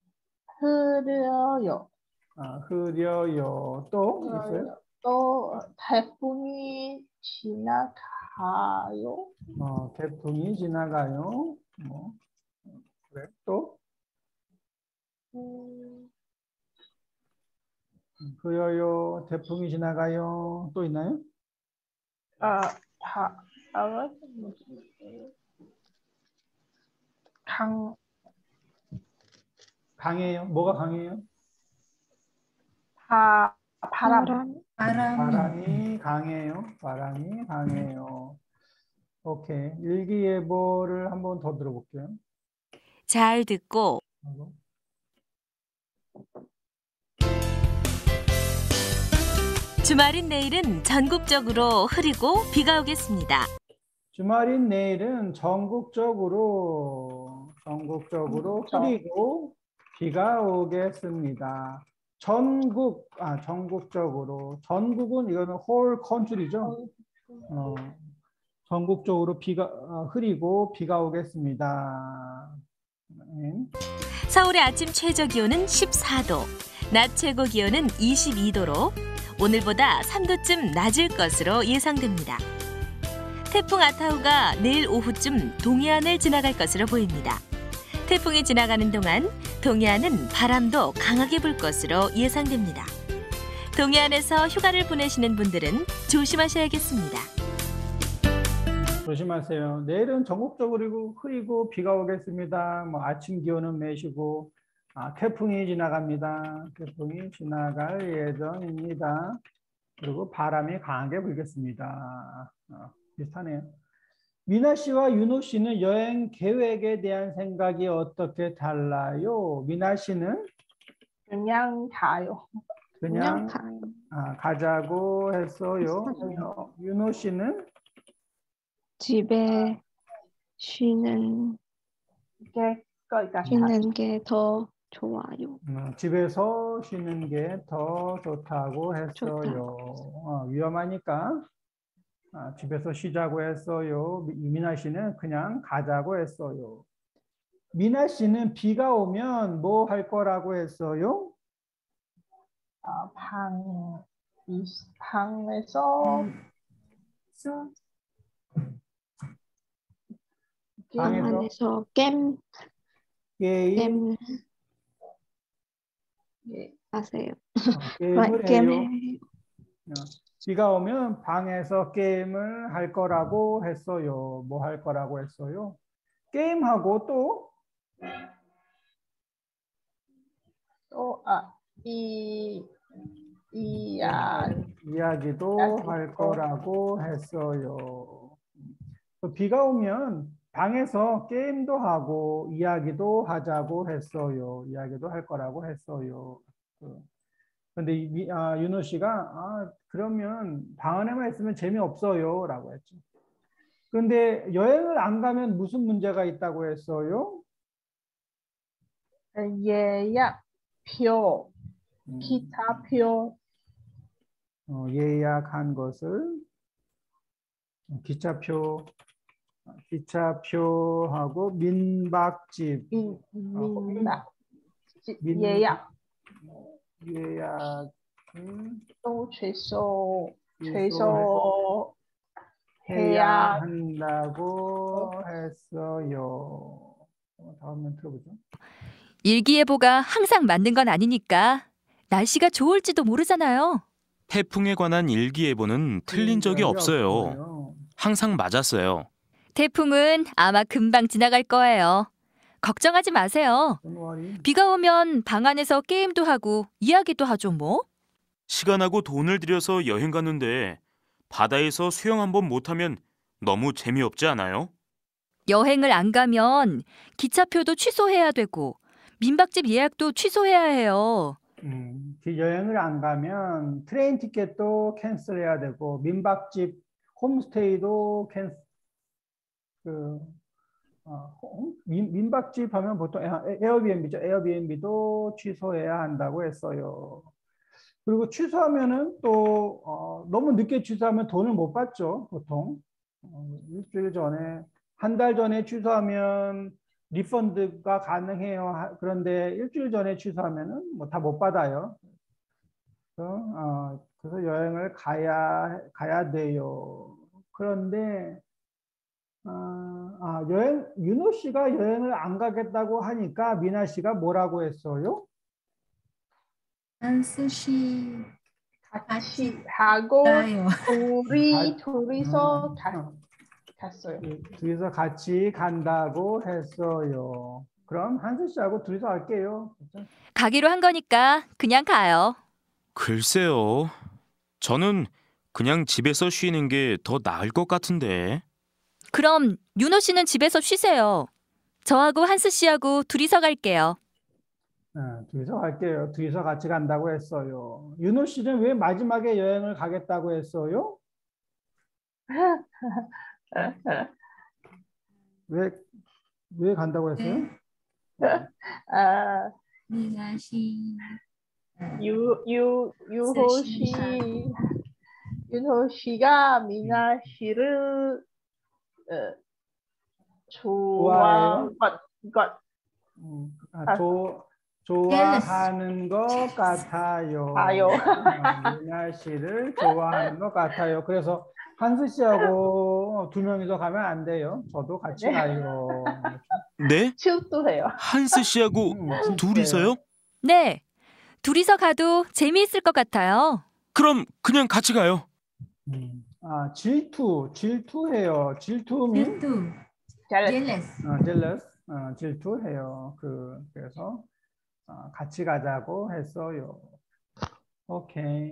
흐려요. 아, 흐려요. 또 있어요? 또 태풍이 지나가요. 어, 태풍이 지나가요. 뭐, 그래. 또 음, 흐려요. 태풍이 지나가요. 또 있나요? 아, 다, 아, 강, 강해요. 뭐가 강해요? 바, 바람. 바람. 바람. 바람이 강해요. 바람이 강해요. 오케이. 일기예보를 한 번 더 들어볼게요. 잘 듣고 하고. 주말인 내일은 전국적으로 흐리고 비가 오겠습니다. 주말인 내일은 전국적으로 전국적으로 흐리고 비가 오겠습니다. 전국 아 전국적으로 전국은 이거는 whole country죠. 어, 전국적으로 비가 어, 흐리고 비가 오겠습니다. 네. 서울의 아침 최저 기온은 십사 도, 낮 최고 기온은 이십이 도로 오늘보다 삼 도쯤 낮을 것으로 예상됩니다. 태풍 아타우가 내일 오후쯤 동해안을 지나갈 것으로 보입니다. 태풍이 지나가는 동안 동해안은 바람도 강하게 불 것으로 예상됩니다. 동해안에서 휴가를 보내시는 분들은 조심하셔야겠습니다. 조심하세요. 내일은 전국적으로 흐리고 비가 오겠습니다. 뭐 아침 기온은 매시고 아, 태풍이 지나갑니다. 태풍이 지나갈 예정입니다. 그리고 바람이 강하게 불겠습니다. 어, 비슷하네요. 미나 씨와 윤호 씨는 여행 계획에 대한 생각이 어떻게 달라요? 미나 씨는 그냥 가요. 그냥 그냥 가요. 아, 가자고 했어요. 했어요. 윤호 씨는 집에 쉬는 이게 거기가 쉬는 게 더 좋아요. 어, 집에서 쉬는 게 더 좋다고 했어요. 어, 위험하니까 아, 집에서 쉬자고 했어요. 미- 미나 씨는 그냥 가자고 했어요. 미나 씨는 비가 오면 뭐 할 거라고 했어요? 어, 방, 이 방에서 So, 방 방에서 안에서 게임 게임, 게임 예, 하세요. 어, 게임을 게임 해요. 해요. 어, 비가 오면 방에서 게임을 할 거라고 했어요. 뭐 할 거라고 했어요? 게임하고 또 또, 아, 이, 이야, 이야기도 이야기도. 할 거라고 했어요. 또 비가 오면 방에서 게임도 하고 이야기도 하자고 했어요. 이야기도 할 거라고 했어요. 그런데 아, 윤호 씨가 아, 그러면 방 안에만 있으면 재미없어요 라고 했죠. 그런데 여행을 안 가면 무슨 문제가 있다고 했어요? 예약표, 음, 기차표, 어, 예약한 것을 기차표 기차표하고 민박집 민, 민박, 민- 예약, 예약 또 최소, 취소해야 최소 해야 한다고 했어요. 어, 다음 면 들어보죠. 일기예보가 항상 맞는 건 아니니까 날씨가 좋을지도 모르잖아요. 태풍에 관한 일기예보는 틀린 적이 없어요. 없어요. 항상 맞았어요. 태풍은 아마 금방 지나갈 거예요. 걱정하지 마세요. Don't worry. 비가 오면 방 안에서 게임도 하고 이야기도 하죠 뭐. 시간하고 돈을 들여서 여행 갔는데 바다에서 수영 한번 못하면 너무 재미없지 않아요? 여행을 안 가면 기차표도 취소해야 되고 민박집 예약도 취소해야 해요. 음, 그 여행을 안 가면 트레인 티켓도 캔슬해야 되고 민박집 홈스테이도 캔 그, 어, 홈- 민, 민박집 하면 보통 에어- 에어비앤비죠. 에어비앤비도 취소해야 한다고 했어요. 그리고 취소하면은 또 어, 너무 늦게 취소하면 돈을 못 받죠. 보통 어, 일주일 전에 한 달 전에 취소하면 리펀드가 가능해요. 하- 그런데 일주일 전에 취소하면은 뭐 다 못 받아요. 그래서, 어, 그래서 여행을 가야 가야 돼요. 그런데 아, 아, 여행 윤호 씨가 여행을 안 가겠다고 하니까 미나 씨가 뭐라고 했어요? Also she 같이 하고 가요. 둘이 가- 둘이서 가, 어, 갔어요. 둘이서 같이 간다고 했어요. 그럼 한수 씨하고 둘이서 갈게요. 가기로 한 거니까 그냥 가요. 글쎄요. 저는 그냥 집에서 쉬는 게 더 나을 것 같은데. 그럼 윤호 씨는 집에서 쉬세요. 저하고 한스 씨하고 둘이서 갈게요. 네, 둘이서 갈게요. 둘이서 같이 간다고 했어요. 윤호 씨는 왜 마지막에 여행을 가겠다고 했어요? 왜, 왜 간다고 했어요? 아, Mira, she 유, 유, 유호 씨, 윤호 씨가 미나 씨를 어, 좋아해요? 좋아한 것 음, 아, 조, 좋아하는 것 같아요. 같아요. 어, 미나 씨를 좋아하는 것 같아요. 그래서 한수 씨하고 두 명이서 가면 안 돼요. 저도 같이 네. 가요. 네? 질투해요. 한스 씨하고 음, 둘이서요? 네, 둘이서 가도 재미있을 것 같아요. 그럼 그냥 같이 가요. 음. 아, 질투, 질투해요. 질투면 too 잘, jealous. 어, jealous, 어, 질투해요. 그 그래서 어, 같이 가자고 했어요. 오케이.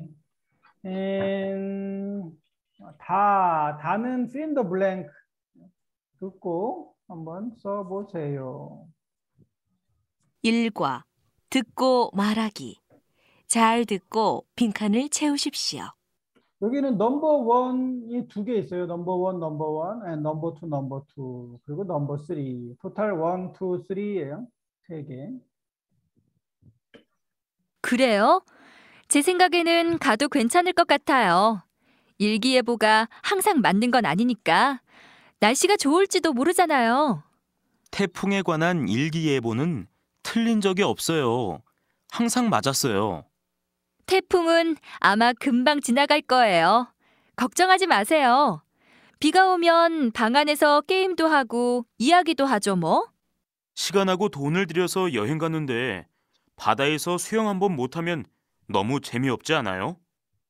And 다 다는 fill in the blank 듣고 한번 써보세요. 일과 듣고 말하기. 잘 듣고 빈칸을 채우십시오. 여기는 넘버 원이 두 개 있어요. 넘버 원, 넘버 원, and 넘버 투, 넘버 투, 그리고 넘버 쓰리. 토탈 원, 투, 쓰리예요. 세 개. 그래요? 제 생각에는 가도 괜찮을 것 같아요. 일기예보가 항상 맞는 건 아니니까. 날씨가 좋을지도 모르잖아요. 태풍에 관한 일기예보는 틀린 적이 없어요. 항상 맞았어요. 태풍은 아마 금방 지나갈 거예요. 걱정하지 마세요. 비가 오면 방 안에서 게임도 하고 이야기도 하죠 뭐. 시간하고 돈을 들여서 여행 갔는데 바다에서 수영 한번 못하면 너무 재미없지 않아요?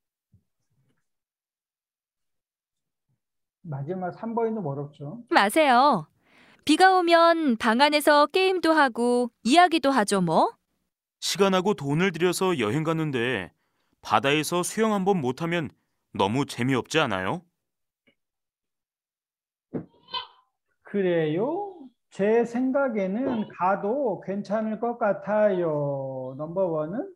마지막 삼 번이 좀 어렵죠. 마세요. 비가 오면 방 안에서 게임도 하고 이야기도 하죠 뭐. 시간하고 돈을 들여서 여행 갔는데 바다에서 수영 한번 못하면 너무 재미없지 않아요? 그래요? 제 생각에는 가도 괜찮을 것 같아요. 넘버 원은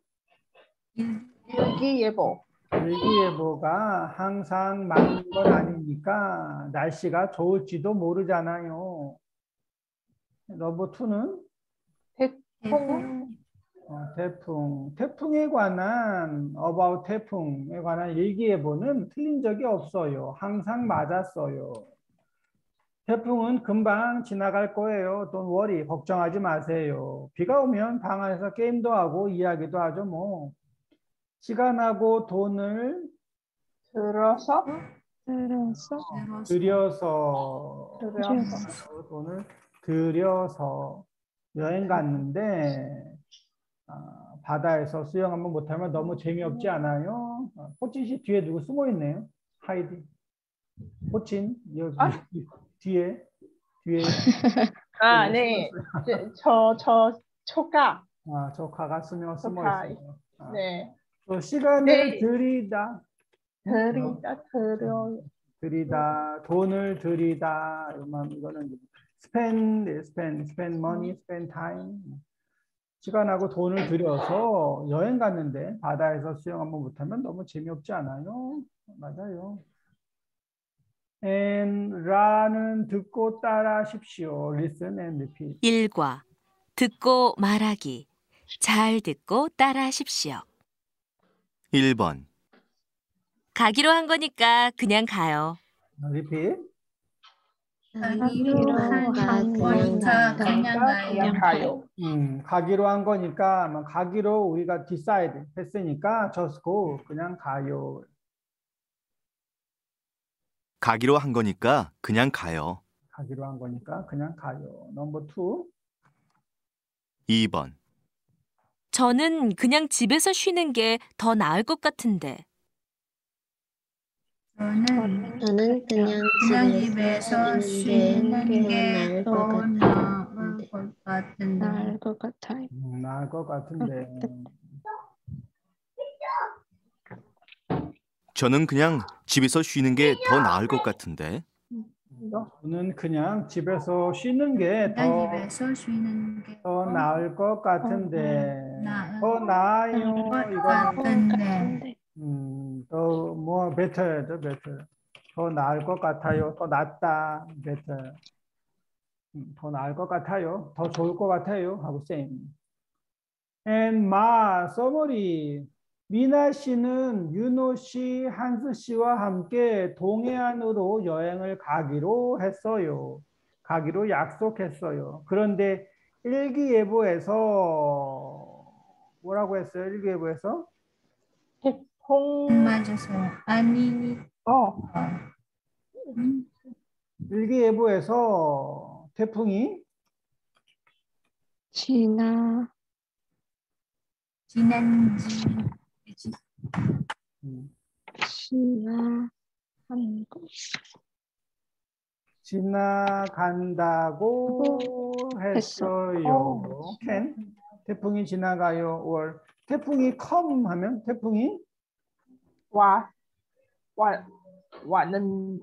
일기예보. 일기예보가 항상 맞는 건 아니니까 날씨가 좋을지도 모르잖아요. 넘버 투는 태풍. 어, 태풍. 태풍에 관한 about 태풍에 관한 일기예보는 틀린 적이 없어요. 항상 맞았어요. 태풍은 금방 지나갈 거예요. Don't worry. 걱정하지 마세요. 비가 오면 방 안에서 게임도 하고 이야기도 하죠 뭐. 시간하고 돈을 들어서 들어서 들여서 들어서 돈을 들여서 여행 갔는데 아, 바다에서 수영 한번 못하면 너무 재미없지 않아요? 어, 호진 씨 뒤에 누구 숨어 있네요? 하이디. 호진 여기 아. 뒤에 뒤에 아, 숨어 네. 있어요. 저, 저, 초가. 아, 조카가 숨어 숨어 조카. 있어요. 아, 네. 또 시간을 네. 들이다. 들이다, 들여. 들이다, 돈을 들이다, 이러면 이거는 spend, spend, spend money, spend time. 시간하고 돈을 들여서 여행 갔는데 바다에서 수영 한번 못하면 너무 재미없지 않아요? 맞아요. and 라는 듣고 따라하십시오. Listen and repeat. 일과 듣고 말하기. 잘 듣고 따라하십시오. 일 번. 가기로 한 거니까 그냥 가요. Repeat. 가기로 한 거니까 그냥 가요. 그냥 가요. 음, 가기로 한 거니까 뭐 가기로 우리가 decide 했으니까 just go 그냥 가요. 가기로 한 거니까 그냥 가요. 가기로 한 거니까 그냥 가요. 넘버 투. 이 번. 저는 그냥 집에서 쉬는 게 더 나을 것 같은데. 저는 저는 그냥 그냥 집에서 집에서 쉬는 게 더 나을 나을 것 같은데. 나을 것 같아요. 음, 나을 것 같은데. 저는 그냥 집에서 쉬는 게 더 나을 것 같은데. 저는 그냥 집에서 쉬는 게 그냥 더 집에서 쉬는 게 더 나을 것 같은데. 나을 더 나아요. 것 이거는 같은데. 음, 더 more better죠, better. 더 나을 것 같아요. 더 낫다, better. 음, 더 나을 것 같아요. 더 좋을 것 같아요. 하고 same. and 마 summary. 미나 씨는 윤호 씨, 한스 씨와 함께 동해안으로 여행을 가기로 했어요. 가기로 약속했어요. 그런데 일기예보에서 뭐라고 했어요? 일기예보에서? 태풍. 맞아서 아니 어. 일기예보에서 태풍이 지나 지난지 음, 지나간 거. 지나간다고 했어요. 어. can 태풍이 지나가요. or 태풍이 come 하면 태풍이 와, 와, 와는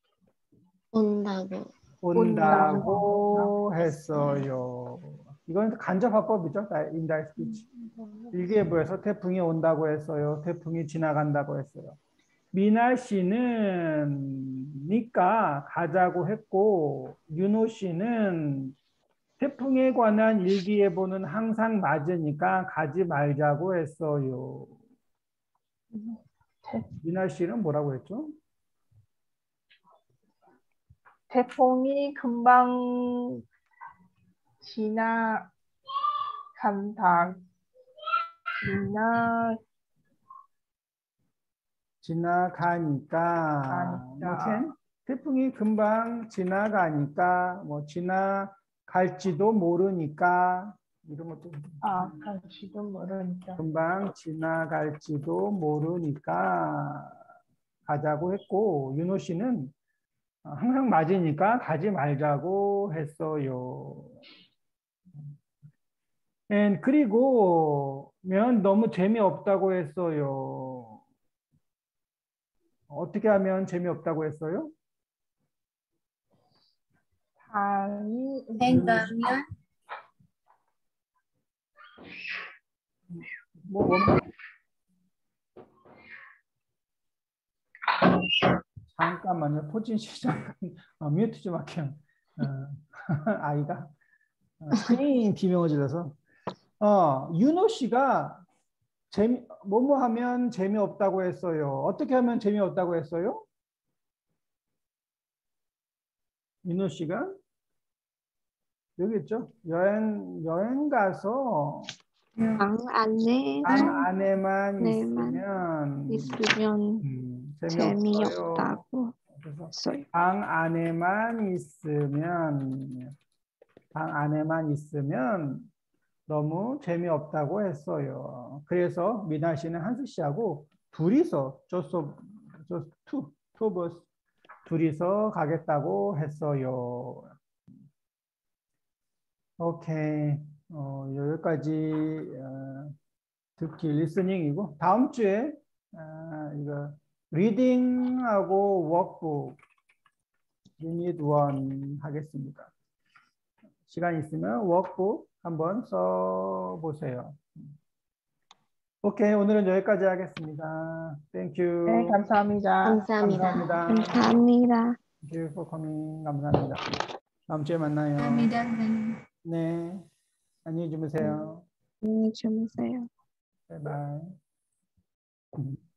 온다고. 온다고 했어요. 이건 간접화법이죠. 인다이트 스피치. 일기예보에서 태풍이 온다고 했어요. 태풍이 지나간다고 했어요. 미나 씨는 니까 가자고 했고 윤호 씨는 태풍에 관한 일기예보는 항상 맞으니까 가지 말자고 했어요. 미나 씨는 뭐라고 했죠? 태풍이 금방 지나간다. 지나 지나가니까 가니까. 뭐 can? 태풍이 금방 지나가니까 뭐 지나갈지도 모르니까 이런 것도 아, 갈지도 모르니까. 금방 지나갈지도 모르니까 가자고 했고 윤호 씨는 항상 맞으니까 가지 말자고 했어요. And 그리고 면 너무 재미없다고 했어요. 어떻게 하면 재미없다고 했어요? 밤이 생각면 뭐 원만 잠깐만요. 포진 씨 잠깐 어, 뮤트 좀 할게요. 어, 아이가 어, 스크린 비명을 질러서 어, 윤호 씨가 재미 뭐뭐 하면 재미없다고 했어요. 어떻게 하면 재미없다고 했어요? 윤호 씨가 여기 있죠. 여행 여행 가서 방 안에 방 안에만 네만 있으면 있으면 음, 재미없어요. 재미없다고 그래서 했어요. 방 안에만 있으면 방 안에만 있으면 너무 재미없다고 했어요. 그래서 미나 씨는 한수 씨하고 둘이서 조소 조 투 투버스 둘이서 가겠다고 했어요. 오케이. 어, 여기까지 어, 듣기 리스닝이고 다음 주에 어, 이거 리딩하고 워크북 유닛 일 하겠습니다. 시간 있으면 워크북 한번 써보세요. 오케이, 오늘은 여기까지 하겠습니다. Thank you. 네, 감사합니다. 감사합니다. 감사합니다. 감사합니다. Thank you for coming. 감사합니다. 다음 주에 만나요. 감사합니다, 선생님. 네, 안녕히 주무세요. 안녕히 주무세요. 바이바이.